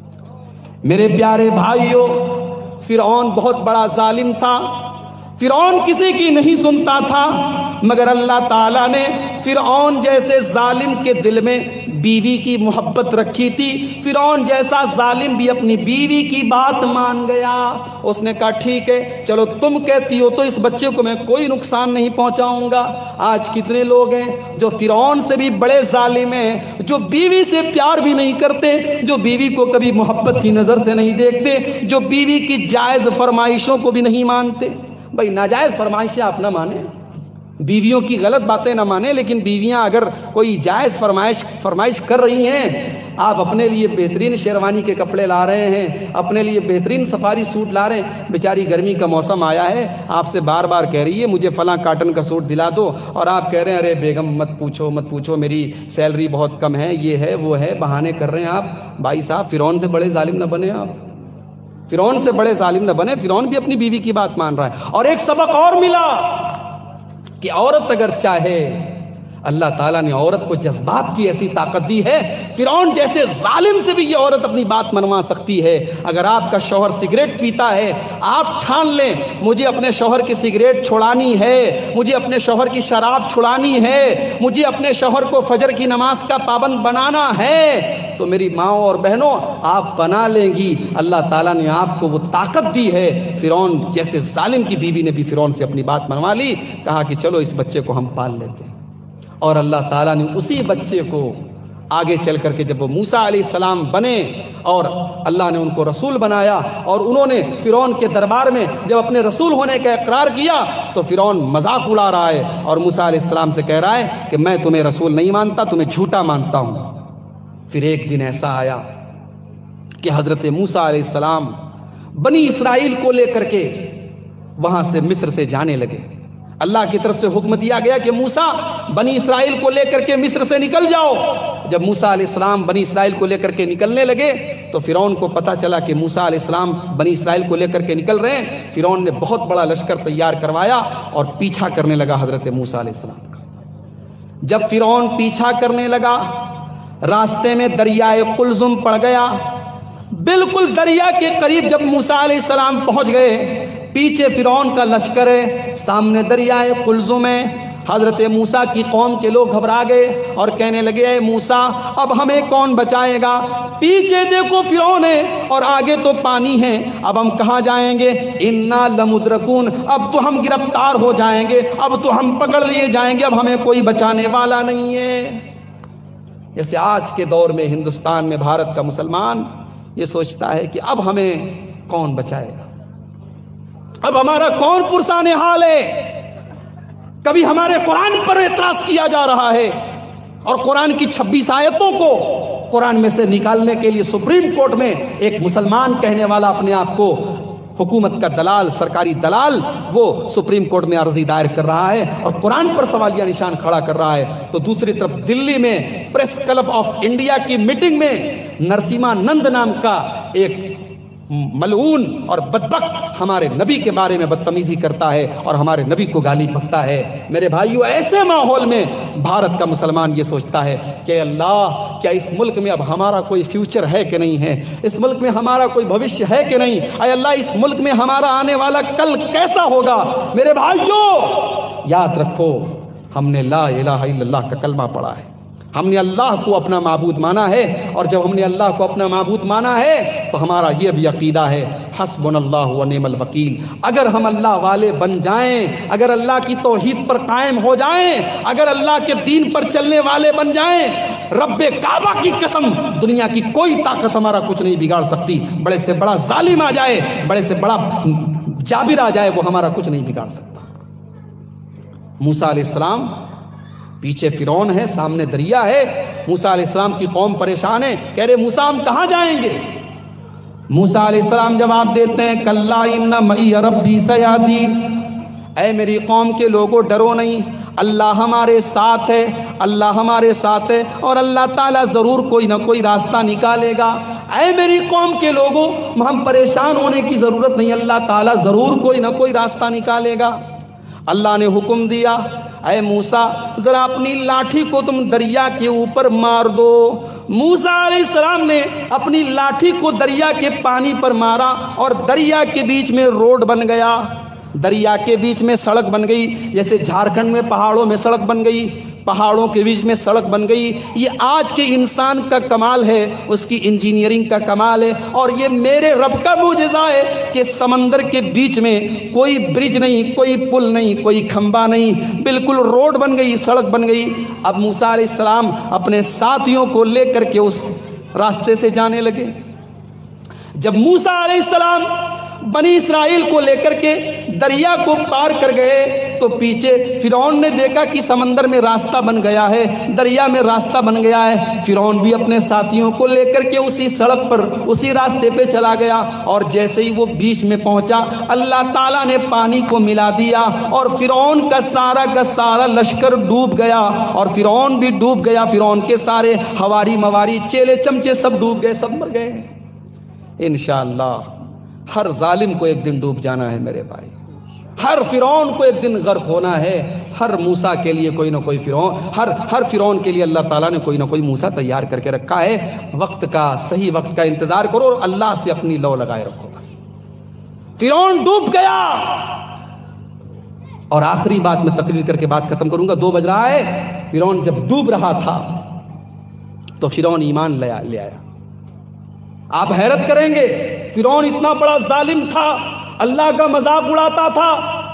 میرے پیارے بھائیوں، فرعون بہت بڑا ظالم تھا، فرعون کسی کی نہیں سنتا تھا، مگر اللہ تعالیٰ نے فرعون جیسے ظالم کے دل میں بیوی کی محبت رکھی تھی۔ فرعون جیسا ظالم بھی اپنی بیوی کی بات مان گیا، اس نے کہا ٹھیک ہے چلو تم کہتی ہو تو اس بچے کو میں کوئی نقصان نہیں پہنچاؤں گا۔ آج کتنے لوگ ہیں جو فرعون سے بھی بڑے ظالم ہیں، جو بیوی سے پیار بھی نہیں کرتے، جو بیوی کو کبھی محبت کی نظر سے نہیں دیکھتے، جو بیوی کی جائز فرمائشوں کو بھی نہیں مانتے۔ بھائی ناجائز فرمائشیں آپ نہ مانیں، بیویوں کی غلط باتیں نہ مانیں، لیکن بیویاں اگر کوئی جائز فرمائش فرمائش کر رہی ہیں، آپ اپنے لیے بہترین شیروانی کے کپڑے لا رہے ہیں، اپنے لیے بہترین سفاری سوٹ لا رہے ہیں، بیچاری گرمی کا موسم آیا ہے، آپ سے بار بار کہہ رہی ہے مجھے فلاں کاٹن کا سوٹ دلا دو، اور آپ کہہ رہے ہیں ارے بیگم مت پوچھو مت پوچھو میری سیلری بہت کم ہے، یہ ہے وہ ہے، بہانے کر رہے ہیں آپ۔ بھائی صاحب فرعون سے بڑے ظالم نہ بنے، آپ فرعون سے بڑے ظالم نہ بنے۔ فرعون بھی اپنی بیوی کی بات مان رہا ہے۔ اور ایک سبق اور ملا کہ عورت اگر چاہے، اللہ تعالیٰ نے عورت کو جذبات کی ایسی طاقت دی ہے، فرعون جیسے ظالم سے بھی یہ عورت اپنی بات منوا سکتی ہے۔ اگر آپ کا شوہر سگریٹ پیتا ہے، آپ ٹھان لیں مجھے اپنے شوہر کی سگریٹ چھڑانی ہے، مجھے اپنے شوہر کی شراب چھڑانی ہے، مجھے اپنے شوہر کو فجر کی نماز کا پابند بنانا ہے، تو میری ماؤں اور بہنوں آپ بنا لیں گی۔ اللہ تعالیٰ نے آپ کو وہ طاقت دی ہے۔ فرعون جیسے ظالم کی بیوی نے بھی فرعون سے اپنی بات منوا لی، کہا کہ چلو اس بچے کو ہم پال لیتے ہیں۔ اور اللہ تعالیٰ نے اسی بچے کو آگے چل کر کے جب وہ موسیٰ علیہ السلام بنے اور اللہ نے ان کو رسول بنایا، اور انہوں نے فرعون کے دربار میں جب اپنے رسول ہونے کا اقرار کیا تو فرعون مذاق اڑا رہا ہے اور موسیٰ علیہ السلام سے کہہ رہا ہے کہ میں تمہیں رسول نہیں مانتا، تمہیں جھوٹا مانتا ہوں۔ پھر ایک دن ایسا آیا کہ حضرت موسیٰ علیہ السلام بنی اسرائیل کو لے کر کے وہاں سے مصر سے جانے لگے۔ اللہ کی طرف سے حکم دیا گیا کہ موسیٰ بنی اسرائیل کو لے کر کے مصر سے نکل جاؤ۔ جب موسیٰ علیہ السلام بنی اسرائیل کو لے کر کے نکلنے لگے تو فرعون کو پتہ چلا کہ موسیٰ علیہ السلام بنی اسرائیل کو لے کر کے نکل رہے ہیں۔ فرعون نے بہت بڑا لشکر تیار کروایا اور پیچھا کرنے لگا حضرت موسیٰ علیہ السلام کا۔ جب فرعون پیچھا کرنے لگا، راستے میں دریائے قلزم پڑ گیا۔ بالکل دریا کے قریب جب موسیٰ علیہ السلام پہنچ گئے، پیچھے فرعون کا لشکر ہے، سامنے دریائے قلزم ہے۔ حضرت موسیٰ کی قوم کے لوگ گھبرا گئے اور کہنے لگے اے موسیٰ اب ہمیں کون بچائے گا؟ پیچھے دیکھو فرعون ہے اور آگے تو پانی ہے، اب ہم کہاں جائیں گے؟ انا لمدرکون، اب تو ہم گرفتار ہو جائیں گے، اب تو ہم پکڑ لیے جائیں گے، اب ہمیں کوئی بچانے والا نہیں ہے۔ جیسے آج کے دور میں ہندوستان میں بھارت کا مسلمان یہ سوچتا ہے کہ اب ہمیں کون بچائے گا، اب ہمارا کون پرسان حال ہے؟ کبھی ہمارے قرآن پر اعتراض کیا جا رہا ہے اور قرآن کی چھبیس آیتوں کو قرآن میں سے نکالنے کے لیے سپریم کورٹ میں ایک مسلمان کہنے والا اپنے آپ کو حکومت کا دلال، سرکاری دلال، وہ سپریم کورٹ میں عرضی دائر کر رہا ہے اور قرآن پر سوالیہ نشان کھڑا کر رہا ہے، تو دوسری طرف دلی میں پریس کلب آف انڈیا کی میٹنگ میں نرسیما نند نام کا ایک ملعون اور بدبخت ہمارے نبی کے بارے میں بدتمیزی کرتا ہے اور ہمارے نبی کو گالی بکتا ہے۔ میرے بھائیو، ایسے ماحول میں بھارت کا مسلمان یہ سوچتا ہے کہ اللہ کیا اس ملک میں اب ہمارا کوئی فیوچر ہے کہ نہیں ہے؟ اس ملک میں ہمارا کوئی بھوشیہ ہے کہ نہیں؟ اے اللہ اس ملک میں ہمارا آنے والا کل کیسا ہوگا؟ میرے بھائیو یاد رکھو، ہم نے لا الہ الا اللہ کا کلمہ پڑھا ہے، ہم نے اللہ کو اپنا معبود مانا ہے، اور جب ہم نے اللہ کو اپنا معبود مانا ہے تو ہمارا یہ بھی عقیدہ ہے حسبنا اللہ و نعم الوکیل۔ اگر ہم اللہ والے بن جائیں، اگر اللہ کی توحید پر قائم ہو جائیں، اگر اللہ کے دین پر چلنے والے بن جائیں، رب کعبہ کی قسم دنیا کی کوئی طاقت ہمارا کچھ نہیں بگاڑ سکتی۔ بڑے سے بڑا ظالم آ جائے، بڑے سے بڑا جابر آ جائے، وہ ہمارا کچھ نہیں بگاڑ سکتا۔ موسیٰ علیہ السلام پیچھے فرعون ہے، سامنے دریا ہے، موسیٰ علیہ السلام کی قوم پریشان ہے، کہہ رہے موسیٰ ہم کہاں جائیں گے؟ موسیٰ علیہ السلام جواب دیتے ہیں کلا ان معی ربی سیہدین، اے میری قوم کے لوگوں ڈرو نہیں، اللہ ہمارے ساتھ ہے، اللہ ہمارے ساتھ ہے، اور اللہ تعالیٰ ضرور کوئی نہ کوئی راستہ نکالے گا۔ اے میری قوم کے لوگوں، ہم پریشان ہونے کی ضرورت نہیں، اللہ تعالیٰ ضرور کوئی نہ کوئی راستہ نکالے گا۔ اللہ نے حکم دیا، اے موسیٰ ذرا اپنی لاٹھی کو تم دریا کے اوپر مار دو۔ موسیٰ علیہ السلام نے اپنی لاٹھی کو دریا کے پانی پر مارا اور دریا کے بیچ میں روڈ بن گیا، دریا کے بیچ میں سڑک بن گئی، جیسے جھارکھنڈ میں پہاڑوں میں سڑک بن گئی، پہاڑوں کے بیچ میں سڑک بن گئی۔ یہ آج کے انسان کا کمال ہے، اس کی انجینئرنگ کا کمال ہے، اور یہ میرے رب کا معجزہ ہے کہ سمندر کے بیچ میں کوئی برج نہیں، کوئی پل نہیں، کوئی کھمبا نہیں، بالکل روڈ بن گئی، سڑک بن گئی۔ اب موسیٰ علیہ السلام اپنے ساتھیوں کو لے کر کے اس راستے سے جانے لگے۔ جب موسیٰ علیہ السلام بنی اسرائیل کو لے کر کے دریا کو پار کر گئے تو پیچھے فرعون نے دیکھا کہ سمندر میں راستہ بن گیا ہے، دریا میں راستہ بن گیا ہے۔ فرعون بھی اپنے ساتھیوں کو لے کر کے اسی سڑک پر، اسی راستے پہ چلا گیا، اور جیسے ہی وہ بیچ میں پہنچا اللہ تعالیٰ نے پانی کو ملا دیا اور فرعون کا سارا کا سارا لشکر ڈوب گیا، اور فرعون بھی ڈوب گیا، فرعون کے سارے ہواری مواری چیلے چمچے سب ڈوب گئے، سب مر گئے۔ انشاءاللہ ہر ظالم کو ایک دن ڈوب جانا ہے میرے بھائی، ہر فرعون کو ایک دن غرق ہونا ہے، ہر موسیٰ کے لیے کوئی نہ کوئی فرعون، ہر ہر فرعون کے لیے اللہ تعالیٰ نے کوئی نہ کوئی موسیٰ تیار کر کے رکھا ہے۔ وقت کا، صحیح وقت کا انتظار کرو اور اللہ سے اپنی لو لگائے رکھو بس۔ فرعون ڈوب گیا، اور آخری بات میں تقریر کر کے بات ختم کروں گا، دو بج رہا ہے۔ فرعون جب ڈوب رہا تھا تو فرعون ایمان لے آیا۔ آپ حیرت کریں گے، فرعون اتنا بڑا ظالم تھا، اللہ کا مذاق اڑاتا تھا،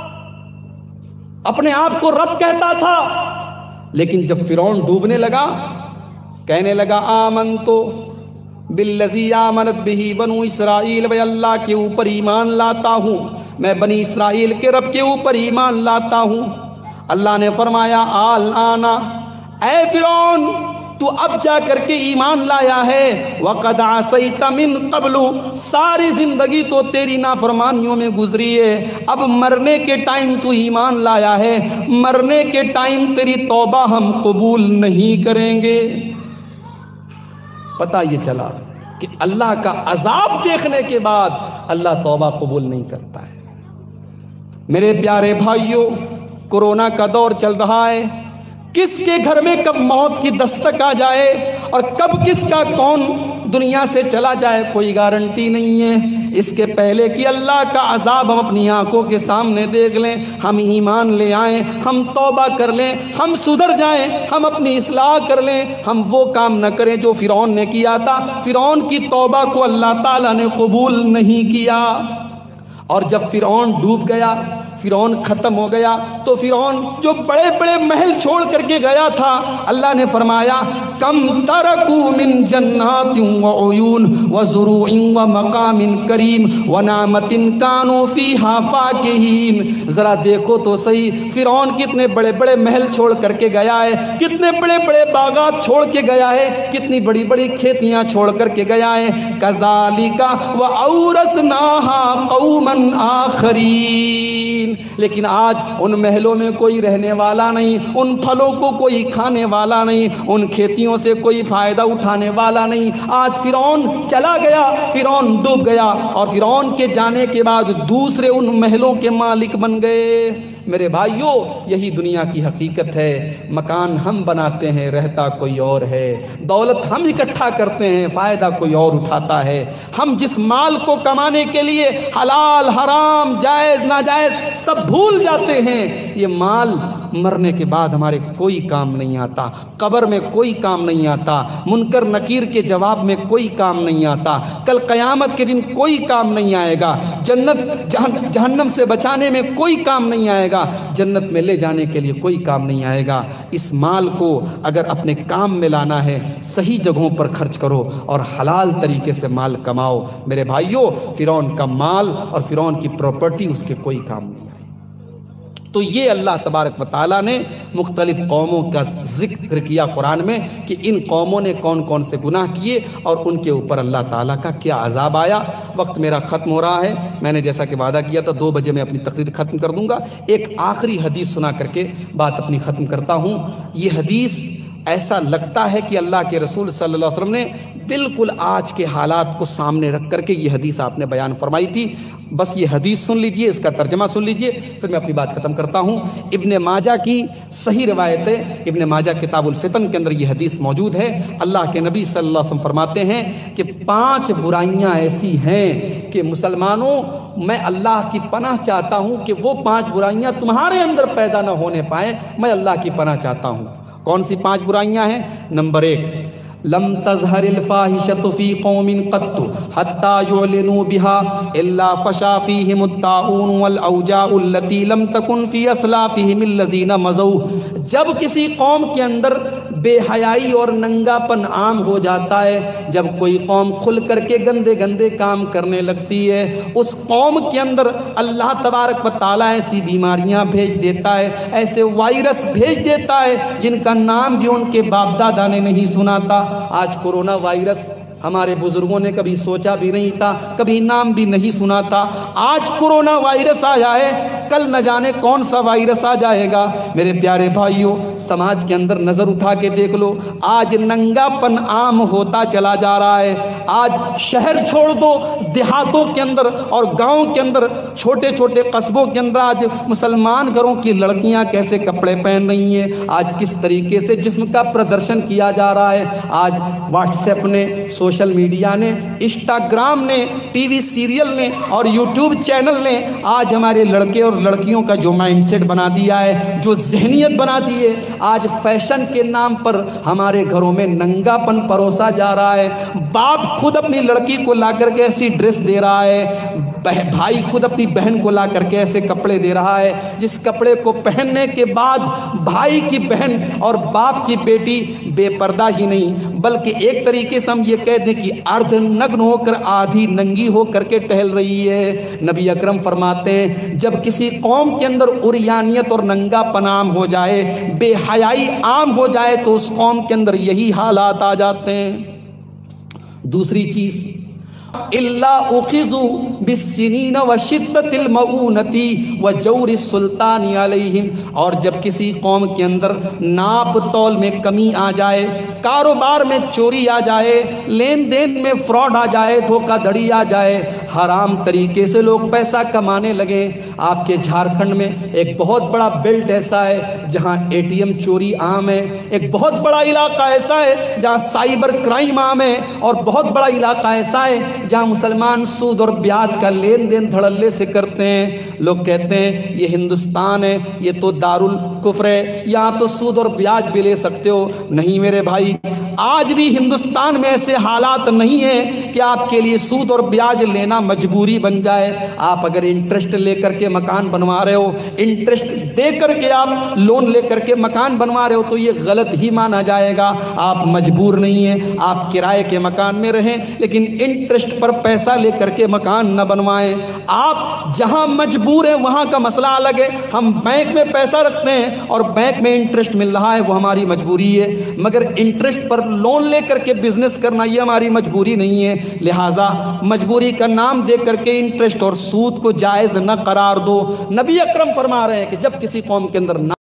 اپنے آپ کو رب کہتا تھا، لیکن جب فرعون ڈوبنے لگا کہنے لگا آمنتو بالذی آمنت بہ بنو اسرائیل، میں اللہ کے اوپر ایمان لاتا ہوں، میں بنی اسرائیل کے رب کے اوپر ایمان لاتا ہوں۔ اللہ نے فرمایا آلآن، اے فرعون تو اب جا کر کے ایمان لایا ہے، وَقَدْ عَصَيْتَ مِن قَبْلُ، ساری زندگی تو تیری نافرمانیوں میں گزری ہے، اب مرنے کے ٹائم تو ایمان لایا ہے، مرنے کے ٹائم تیری توبہ ہم قبول نہیں کریں گے۔ پتہ یہ چلا کہ اللہ کا عذاب دیکھنے کے بعد اللہ توبہ قبول نہیں کرتا ہے۔ میرے پیارے بھائیوں، کورونا کا دور چل رہا ہے، کس کے گھر میں کب موت کی دستک آ جائے اور کب کس کا کون دنیا سے چلا جائے کوئی گارنٹی نہیں ہے۔ اس کے پہلے کہ اللہ کا عذاب ہم اپنی آنکھوں کے سامنے دیکھ لیں، ہم ایمان لے آئیں، ہم توبہ کر لیں، ہم سدھر جائیں، ہم اپنی اصلاح کر لیں، ہم وہ کام نہ کریں جو فرعون نے کیا تھا۔ فرعون کی توبہ کو اللہ تعالیٰ نے قبول نہیں کیا، اور جب فرعون ڈوب گیا، فرعون ختم ہو گیا، تو فرعون جو بڑے بڑے محل چھوڑ کر کے گیا تھا، اللہ نے فرمایا کم ترکو من جنات وعیون وزروع ومقام کریم ونعمت کانوا فیہا فاکہین۔ ذرا دیکھو تو صحیح، فرعون کتنے بڑے بڑے محل چھوڑ کر کے گیا ہے، کتنے بڑے بڑے باغات چھوڑ کے گیا ہے، کتنی بڑی بڑی کھیتیاں چھوڑ کر کے گیا ہے۔ کذالک وَأَوْرَثْنَاهَا قَوْمًا آخرین، لیکن آج ان محلوں میں کوئی رہنے والا نہیں، ان پھلوں کو کوئی کھانے والا نہیں، ان کھیتیوں سے کوئی فائدہ اٹھانے والا نہیں۔ آج فرعون چلا گیا، فرعون ڈوب گیا، اور فرعون کے جانے کے بعد دوسرے ان محلوں کے مالک بن گئے۔ میرے بھائیوں، یہی دنیا کی حقیقت ہے، مکان ہم بناتے ہیں، رہتا کوئی اور ہے، دولت ہم اکٹھا کرتے ہیں، فائدہ کوئی اور اٹھاتا ہے۔ ہم جس مال کو کمانے کے لیے حلال حرام جائز ناجائز سب بھول جاتے ہیں، یہ مال مرنے کے بعد ہمارے کوئی کام نہیں آتا، قبر میں کوئی کام نہیں آتا، منکر نکیر کے جواب میں کوئی کام نہیں آتا، کل قیامت کے دن کوئی کام نہیں آئے گا، جنت جہنم سے بچانے میں کوئی کام نہیں آئے گا، جنت میں لے جانے کے لیے کوئی کام نہیں آئے گا۔ اس مال کو اگر اپنے کام میں لانا ہے، صحیح جگہوں پر خرچ کرو اور حلال طریقے سے مال کماؤ۔ میرے بھائیوں، فرعون کا مال اور فرعون کی پراپرٹی اس کے کوئی کام نہیں آئی۔ تو یہ اللہ تبارک و تعالیٰ نے مختلف قوموں کا ذکر کیا قرآن میں کہ ان قوموں نے کون کون سے گناہ کیے اور ان کے اوپر اللہ تعالیٰ کا کیا عذاب آیا۔ وقت میرا ختم ہو رہا ہے، میں نے جیسا کہ وعدہ کیا تھا دو بجے میں اپنی تقریر ختم کر دوں گا۔ ایک آخری حدیث سنا کر کے بات اپنی ختم کرتا ہوں۔ یہ حدیث ایسا لگتا ہے کہ اللہ کے رسول صلی اللہ علیہ وسلم نے بالکل آج کے حالات کو سامنے رکھ کر کے یہ حدیث آپ نے بیان فرمائی تھی۔ بس یہ حدیث سن لیجئے، اس کا ترجمہ سن لیجئے، پھر میں اپنی بات ختم کرتا ہوں۔ ابن ماجہ کی صحیح روایت ہے، ابن ماجہ کتاب الفتن کے اندر یہ حدیث موجود ہے۔ اللہ کے نبی صلی اللہ علیہ وسلم فرماتے ہیں کہ پانچ برائیاں ایسی ہیں کہ مسلمانوں میں اللہ کی پناہ چاہتا ہوں کہ وہ پانچ برائیاں تمہارے اندر پیدا نہ ہونے پائیں، میں اللہ کی پناہ چاہتا ہوں۔ کون سی پانچ برائیاں ہیں؟ نمبر ایک، لم تظہر الفاحشۃ فی قوم قط حتی یعلنوا بها الا فشا فیہم الطاعون والاوجاع التي لم تکن فی اسلافہم الذین مضوا۔ جب کسی قوم کے اندر بے حیائی اور ننگا پن عام ہو جاتا ہے، جب کوئی قوم کھل کر کے گندے گندے کام کرنے لگتی ہے، اس قوم کے اندر اللہ تبارک و تعالیٰ ایسی بیماریاں بھیج دیتا ہے، ایسے وائرس بھیج دیتا ہے جن کا نام بھی ان کے باپ دادا نے نہیں سنا تھا۔ آج کورونا وائرس ہمارے بزرگوں نے کبھی سوچا بھی نہیں تھا، کبھی نام بھی نہیں سنا تھا۔ آج کورونا وائرس آیا ہے، کل نہ جانے کون سا وائرس آ جائے گا۔ میرے پیارے بھائیوں، سماج کے اندر نظر اٹھا کے دیکھ لو، آج ننگا پن عام ہوتا چلا جا رہا ہے۔ آج شہر چھوڑ دو، دیہاتوں کے اندر اور گاؤں کے اندر، چھوٹے چھوٹے قصبوں کے اندر آج مسلمان گھروں کی لڑکیاں کیسے کپڑے پہن رہی ہیں، آج کس طریقے سے جسم کا پردرشن کیا جا رہا ہے۔ آج واٹس ایپ نے، سوشل میڈیا نے، انسٹاگرام نے، ٹی وی سیریل نے اور یوٹیوب چینل نے آج ہمارے لڑکے اور لڑکیوں کا جو مائنڈ سیٹ بنا دیا ہے، جو ذہنیت بنا دی ہے، آج فیشن کے نام پر ہمارے گھروں میں ننگا پن پروسا جا رہا ہے۔ باپ خود اپنی لڑکی کو لا کر کے ایسی ڈریس دے رہا ہے، بھائی خود اپنی بہن کو لا کر کے ایسے کپڑے دے رہا ہے جس کپڑے کو پہننے کے بعد بھائی کی بہن اور باپ کی بیٹی بے پردہ ہی نہیں بلکہ ایک طریقے سے ہم یہ کہہ دیں کہ ارد نگن ہو کر آدھی ننگی ہو کر کے ٹہل رہی ہے۔ نبی اکرم فرماتے ہیں جب کسی قوم کے اندر عریانیت اور ننگا پن عام ہو جائے، بے حیائی عام ہو جائے، تو اس قوم کے اندر یہی حالات آ جاتے ہیں۔ دوسری چیز، اللہ اخذوا بالسنین وشدت المؤونۃ وجور السلطان علیہم، اور جب کسی قوم کے اندر ناپ تول میں کمی آ جائے، کاروبار میں چوری آ جائے، لین دین میں فراڈ آ جائے، دھوکہ دھڑی آ جائے، حرام طریقے سے لوگ پیسہ کمانے لگے۔ آپ کے جھارکھنڈ میں ایک بہت بڑا بیلٹ ایسا ہے جہاں اے ٹی ایم چوری عام ہے، ایک بہت بڑا علاقہ ایسا ہے جہاں سائبر کرائم عام ہے، اور بہت بڑا علاقہ ایسا ہے جہاں مسلمان سود اور بیاج کا لین دین دھڑلے سے کرتے ہیں۔ لوگ کہتے ہیں یہ ہندوستان ہے، یہ تو دارالکفر ہے، یہاں تو سود اور بیاج بھی لے سکتے ہو۔ نہیں میرے بھائی، آج بھی ہندوستان میں ایسے حالات نہیں ہیں کہ آپ کے لیے سود اور بیاج لینا مجبوری بن جائے۔ آپ اگر انٹرسٹ لے کر کے مکان بنوا رہے ہو، انٹرسٹ دے کر کے آپ لون لے کر کے مکان بنوا رہے ہو، تو یہ غلط ہی مانا جائے گا۔ آپ مجبور نہیں ہیں، آپ کرائے کے مکان میں رہیں، لیکن انٹرسٹ پر پیسہ لے کر کے مکان نہ بنوائیں۔ آپ جہاں مجبور ہیں وہاں کا مسئلہ الگ ہے۔ ہم بینک میں پیسہ رکھتے ہیں اور بینک میں انٹرسٹ مل رہا ہے، وہ ہماری مجبوری ہے، مگر انٹرسٹ پر لون لے کر کے بزنس کرنا یہ ہماری مجبوری نہیں ہے۔ لہٰذا مجبوری کا نام دے کر کے انٹرسٹ اور سود کو جائز نہ قرار دو۔ نبی اکرم فرما رہے ہیں کہ جب کسی قوم کے اندر